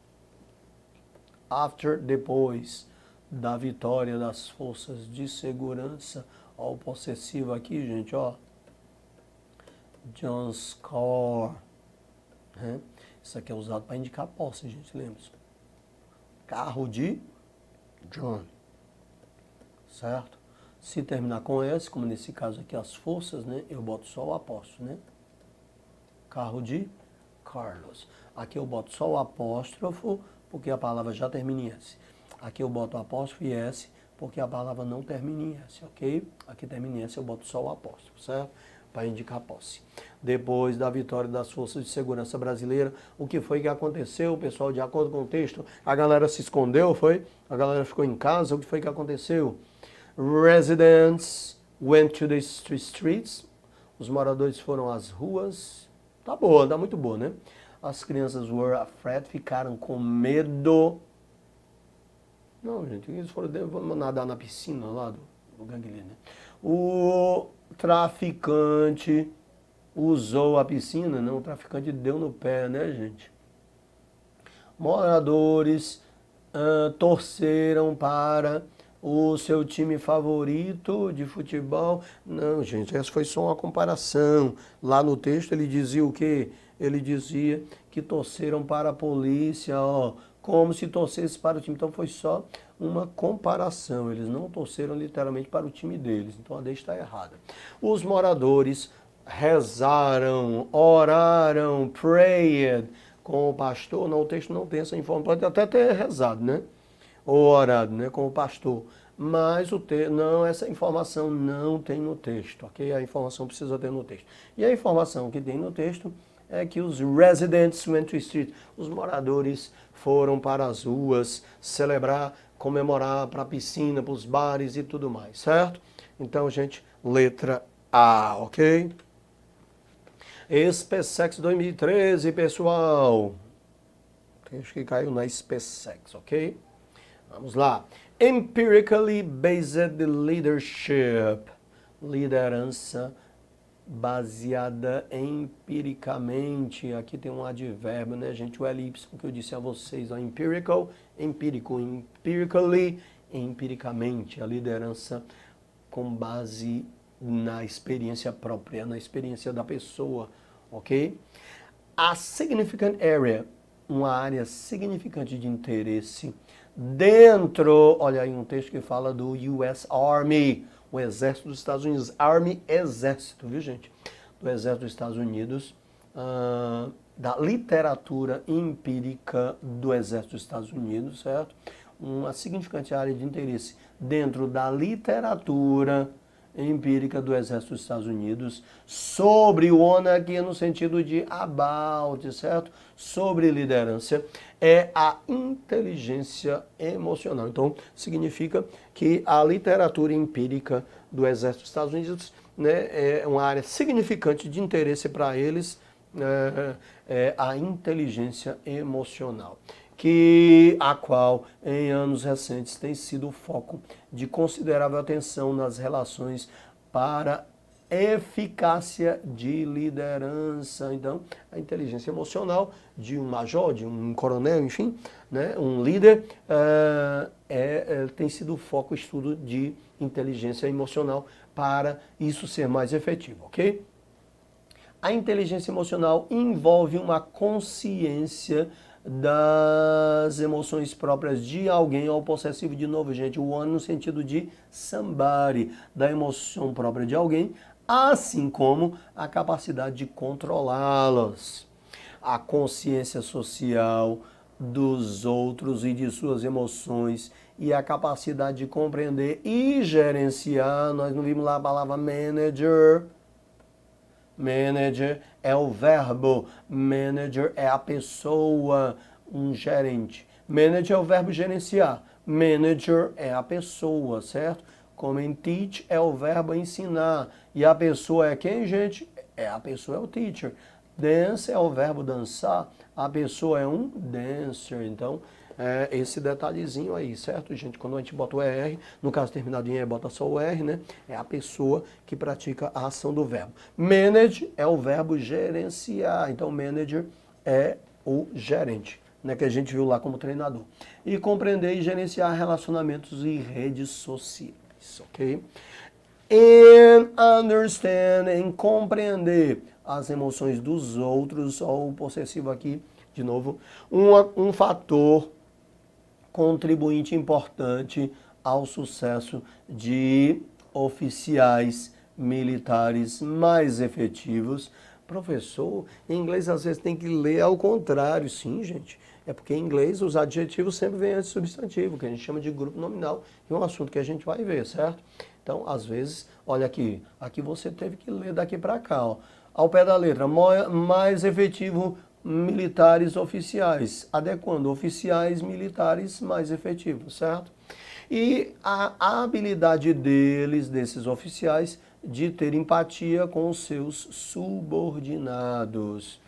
After, depois da vitória das forças de segurança, ó, o possessivo aqui, gente, ó, John's car, né? Isso aqui é usado para indicar posse, gente, lembra? Carro de John, certo? Se terminar com S, como nesse caso aqui as forças, né? Eu boto só o apóstrofo, né? Carro de Carlos. Aqui eu boto só o apóstrofo, porque a palavra já termina em S. Aqui eu boto o apóstrofo e S, porque a palavra não termina em S, ok? Aqui termina em S, eu boto só o apóstrofo, certo? Para indicar posse. Depois da vitória das Forças de Segurança Brasileira, o que foi que aconteceu, pessoal? De acordo com o texto, a galera se escondeu, foi? A galera ficou em casa, o que foi que aconteceu? Residents went to the streets. Os moradores foram às ruas. Tá boa, tá muito boa, né? As crianças were afraid, ficaram com medo. Não, gente, eles foram, foram nadar na piscina lá do, do Gangue, né? O traficante usou a piscina, não, o traficante deu no pé, né, gente? Moradores uh, torceram para o seu time favorito de futebol. Não, gente, essa foi só uma comparação. Lá no texto ele dizia o quê? Ele dizia que torceram para a polícia, ó, como se torcesse para o time. Então foi só uma comparação. Eles não torceram literalmente para o time deles. Então a deixa está errada. Os moradores rezaram, oraram, prayed com o pastor. Não, o texto não tem essa informação. Pode até ter rezado, né? Ou orado, né, com o pastor, mas o te... não, essa informação não tem no texto, ok? A informação precisa ter no texto. E a informação que tem no texto é que os residents went to street, os moradores foram para as ruas celebrar, comemorar, para a piscina, para os bares e tudo mais, certo? Então, gente, letra A, ok? SpaceX dois mil e treze, pessoal. Acho que caiu na SpaceX, ok? Vamos lá. Empirically based leadership. Liderança baseada empiricamente. Aqui tem um advérbio, né, gente? O L Y que eu disse a vocês. Ó, empirical, empírico. Empirically, empiricamente, a liderança com base na experiência própria, na experiência da pessoa, ok? A significant area, uma área significante de interesse dentro, olha aí um texto que fala do U S Army, o Exército dos Estados Unidos, Army, Exército, viu gente? Do Exército dos Estados Unidos, uh, da literatura empírica do Exército dos Estados Unidos, certo? Uma significante área de interesse dentro da literatura empírica do Exército dos Estados Unidos sobre o on aqui no sentido de about, certo? Sobre liderança, é a inteligência emocional. Então, significa que a literatura empírica do Exército dos Estados Unidos, né, é uma área significante de interesse para eles, é, é a inteligência emocional, que a qual em anos recentes tem sido o foco de considerável atenção nas relações para eficácia de liderança. Então, a inteligência emocional de um major, de um coronel, enfim, né, um líder, uh, é, é, tem sido o foco estudo de inteligência emocional para isso ser mais efetivo, ok? A inteligência emocional envolve uma consciência das emoções próprias de alguém, ao possessivo de novo, gente, o one no sentido de somebody, da emoção própria de alguém, assim como a capacidade de controlá-las. A consciência social dos outros e de suas emoções e a capacidade de compreender e gerenciar, nós não vimos lá a palavra manager. Manager é o verbo, manager é a pessoa, um gerente. Manager é o verbo gerenciar, manager é a pessoa, certo? Como em teach é o verbo ensinar. E a pessoa é quem, gente? É a pessoa, é o teacher. Dance é o verbo dançar, a pessoa é um dancer. Então, é esse detalhezinho aí, certo, gente? Quando a gente bota o E R, no caso terminado em E, bota só o R, né? É a pessoa que pratica a ação do verbo. Manage é o verbo gerenciar. Então, manager é o gerente, né? Que a gente viu lá como treinador. E compreender e gerenciar relacionamentos e redes sociais, ok? And understand, em compreender as emoções dos outros, ou o possessivo aqui, de novo, uma, um fator contribuinte importante ao sucesso de oficiais militares mais efetivos. Professor, em inglês às vezes tem que ler ao contrário. Sim, gente. É porque em inglês os adjetivos sempre vêm antes do substantivo, que a gente chama de grupo nominal, e é um assunto que a gente vai ver, certo? Então, às vezes, olha aqui, aqui você teve que ler daqui para cá, ó. Ao pé da letra, mais efetivo militares oficiais, adequando oficiais militares mais efetivos, certo? E a habilidade deles, desses oficiais, de ter empatia com os seus subordinados.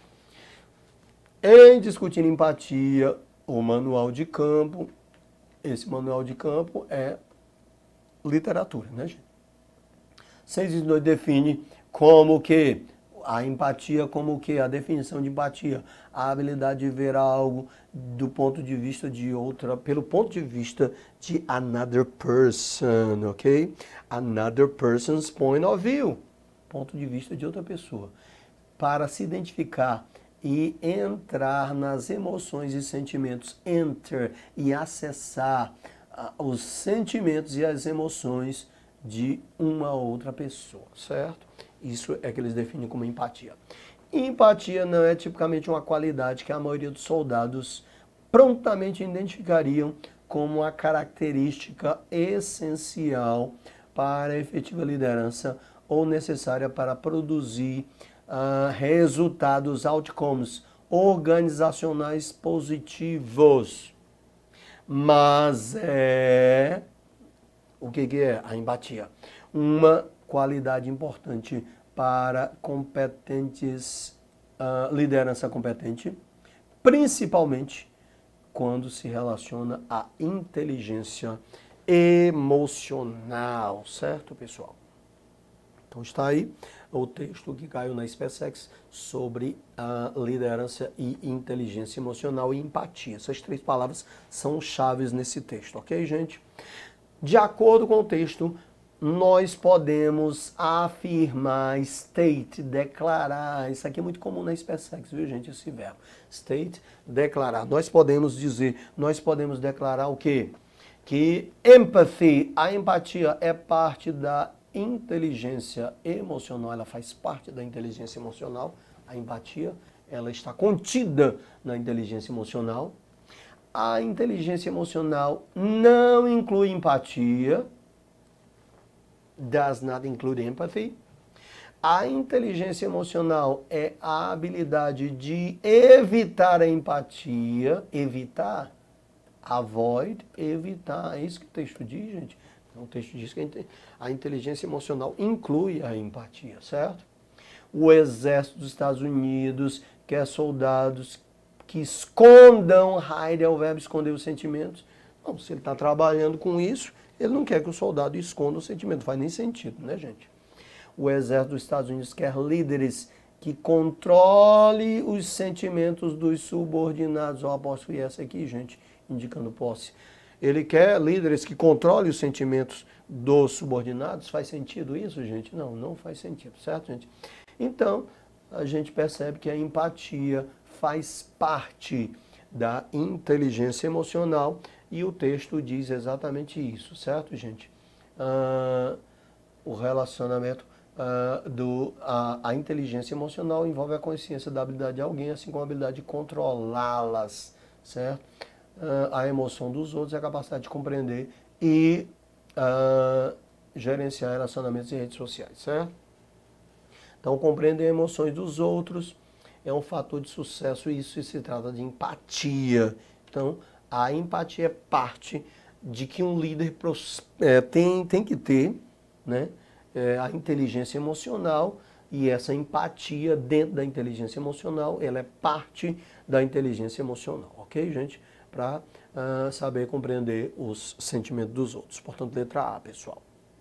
Em discutir empatia, o manual de campo, esse manual de campo é literatura, né, gente? seis e dois define como que a empatia, como que a definição de empatia, a habilidade de ver algo do ponto de vista de outra, pelo ponto de vista de another person, ok? Another person's point of view, ponto de vista de outra pessoa, para se identificar e entrar nas emoções e sentimentos, enter e acessar uh, os sentimentos e as emoções de uma outra pessoa, certo? Isso é que eles definem como empatia. Empatia não é tipicamente uma qualidade que a maioria dos soldados prontamente identificariam como uma característica essencial para a efetiva liderança ou necessária para produzir uh, resultados, outcomes organizacionais positivos. Mas é... O que, que é a empatia? Uma qualidade importante para competentes, uh, liderança competente, principalmente quando se relaciona à inteligência emocional, certo, pessoal? Então está aí o texto que caiu na SpaceX sobre a liderança e inteligência emocional e empatia. Essas três palavras são chaves nesse texto, ok, gente? De acordo com o texto, nós podemos afirmar, state, declarar. Isso aqui é muito comum na SpaceX, viu, gente, esse verbo. State, declarar. Nós podemos dizer, nós podemos declarar o quê? Que empathy, a empatia é parte da inteligência emocional, ela faz parte da inteligência emocional. A empatia, ela está contida na inteligência emocional. A inteligência emocional não inclui empatia. Does not include empathy. A inteligência emocional é a habilidade de evitar a empatia, evitar, avoid, evitar. É isso que o texto diz, gente. Então, o texto diz que a inteligência emocional inclui a empatia, certo? O exército dos Estados Unidos quer soldados que escondam, hide é o verbo esconder os sentimentos. Não, se ele está trabalhando com isso, ele não quer que o soldado esconda o sentimento. Não faz nem sentido, né, gente? O exército dos Estados Unidos quer líderes que controle os sentimentos dos subordinados. Eu aposto que essa aqui, gente, indicando posse. Ele quer líderes que controlem os sentimentos dos subordinados. Faz sentido isso, gente? Não, não faz sentido, certo, gente? Então, a gente percebe que a empatia faz parte da inteligência emocional e o texto diz exatamente isso, certo, gente? Ah, o relacionamento ah, do a, a inteligência emocional envolve a consciência da habilidade de alguém, assim como a habilidade de controlá-las, certo? Ah, a emoção dos outros é a capacidade de compreender e ah, gerenciar relacionamentos em redes sociais, certo? Então, compreender emoções dos outros é um fator de sucesso e isso se trata de empatia. Então, a empatia é parte de que um líder é, tem, tem que ter, né, é, a inteligência emocional e essa empatia dentro da inteligência emocional, ela é parte da inteligência emocional, ok, gente? Para uh, saber compreender os sentimentos dos outros. Portanto, letra A, pessoal.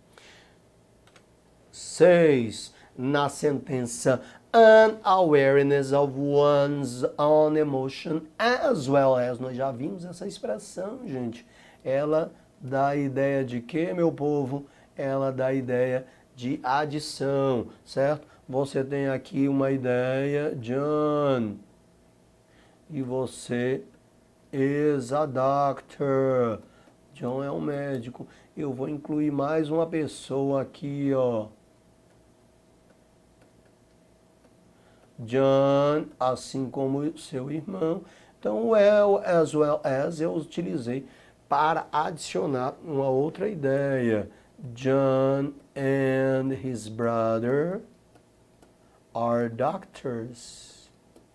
Seis. Na sentença, an awareness of one's own emotion as well as. Nós já vimos essa expressão, gente. Ela dá a ideia de quê, meu povo? Ela dá a ideia de adição, certo? Você tem aqui uma ideia, John, e você is a doctor. John é um médico. Eu vou incluir mais uma pessoa aqui, ó. John, assim como seu irmão. Então, well as well as eu utilizei para adicionar uma outra ideia. John and his brother are doctors.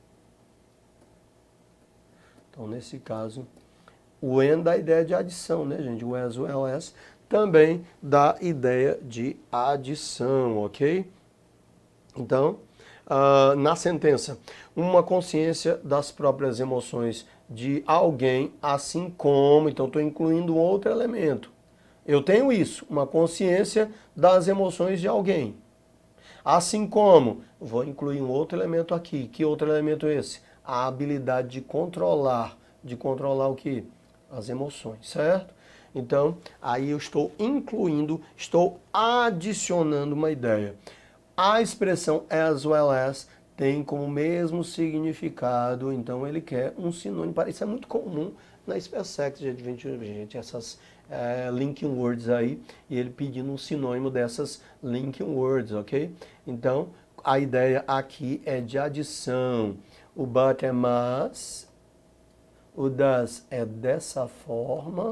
Então, nesse caso, o and dá a ideia de adição, né, gente? O as well as também dá ideia de adição, ok? Então, Uh, na sentença, uma consciência das próprias emoções de alguém, assim como, então estou incluindo outro elemento. Eu tenho isso, uma consciência das emoções de alguém. Assim como, vou incluir um outro elemento aqui. Que outro elemento é esse? A habilidade de controlar. De controlar o quê? As emoções, certo? Então, aí eu estou incluindo, estou adicionando uma ideia. A expressão as well as tem como mesmo significado, então ele quer um sinônimo. Isso é muito comum na SpaceX, gente, gente essas é, linking words aí, e ele pedindo um sinônimo dessas linking words, ok? Então, a ideia aqui é de adição. O but é mas, o does é dessa forma,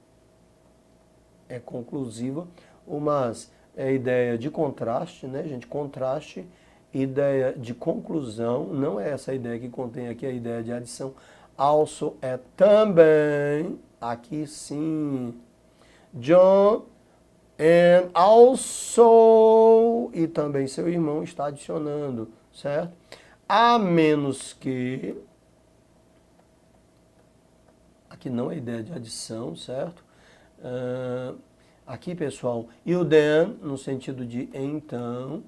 é conclusiva, o mas é a ideia de contraste, né, gente? Contraste, ideia de conclusão, não é essa a ideia que contém aqui a ideia de adição. Also é também, aqui sim. John and also, e também seu irmão está adicionando, certo? A menos que, aqui não é ideia de adição, certo? Uh, Aqui, pessoal, e o then, no sentido de então,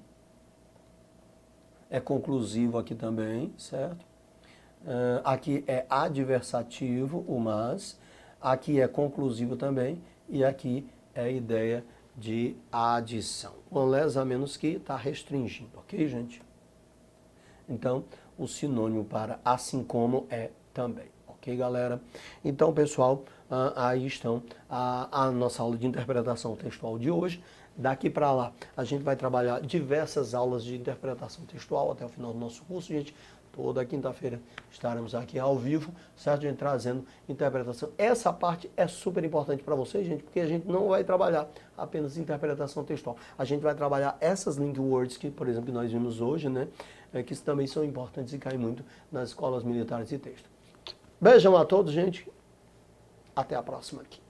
é conclusivo aqui também, certo? Uh, aqui é adversativo, o mas. Aqui é conclusivo também. E aqui é a ideia de adição. Unless, a menos que, está restringindo, ok, gente? Então, o sinônimo para assim como é também, ok, galera? Então, pessoal, aí estão a, a nossa aula de interpretação textual de hoje. Daqui para lá, a gente vai trabalhar diversas aulas de interpretação textual até o final do nosso curso, gente. Toda quinta-feira estaremos aqui ao vivo, certo, gente? Trazendo interpretação. Essa parte é super importante para vocês, gente, porque a gente não vai trabalhar apenas interpretação textual. A gente vai trabalhar essas link words que, por exemplo, que nós vimos hoje, né? É, que também são importantes e caem muito nas escolas militares de texto. Beijão a todos, gente. Até a próxima aqui.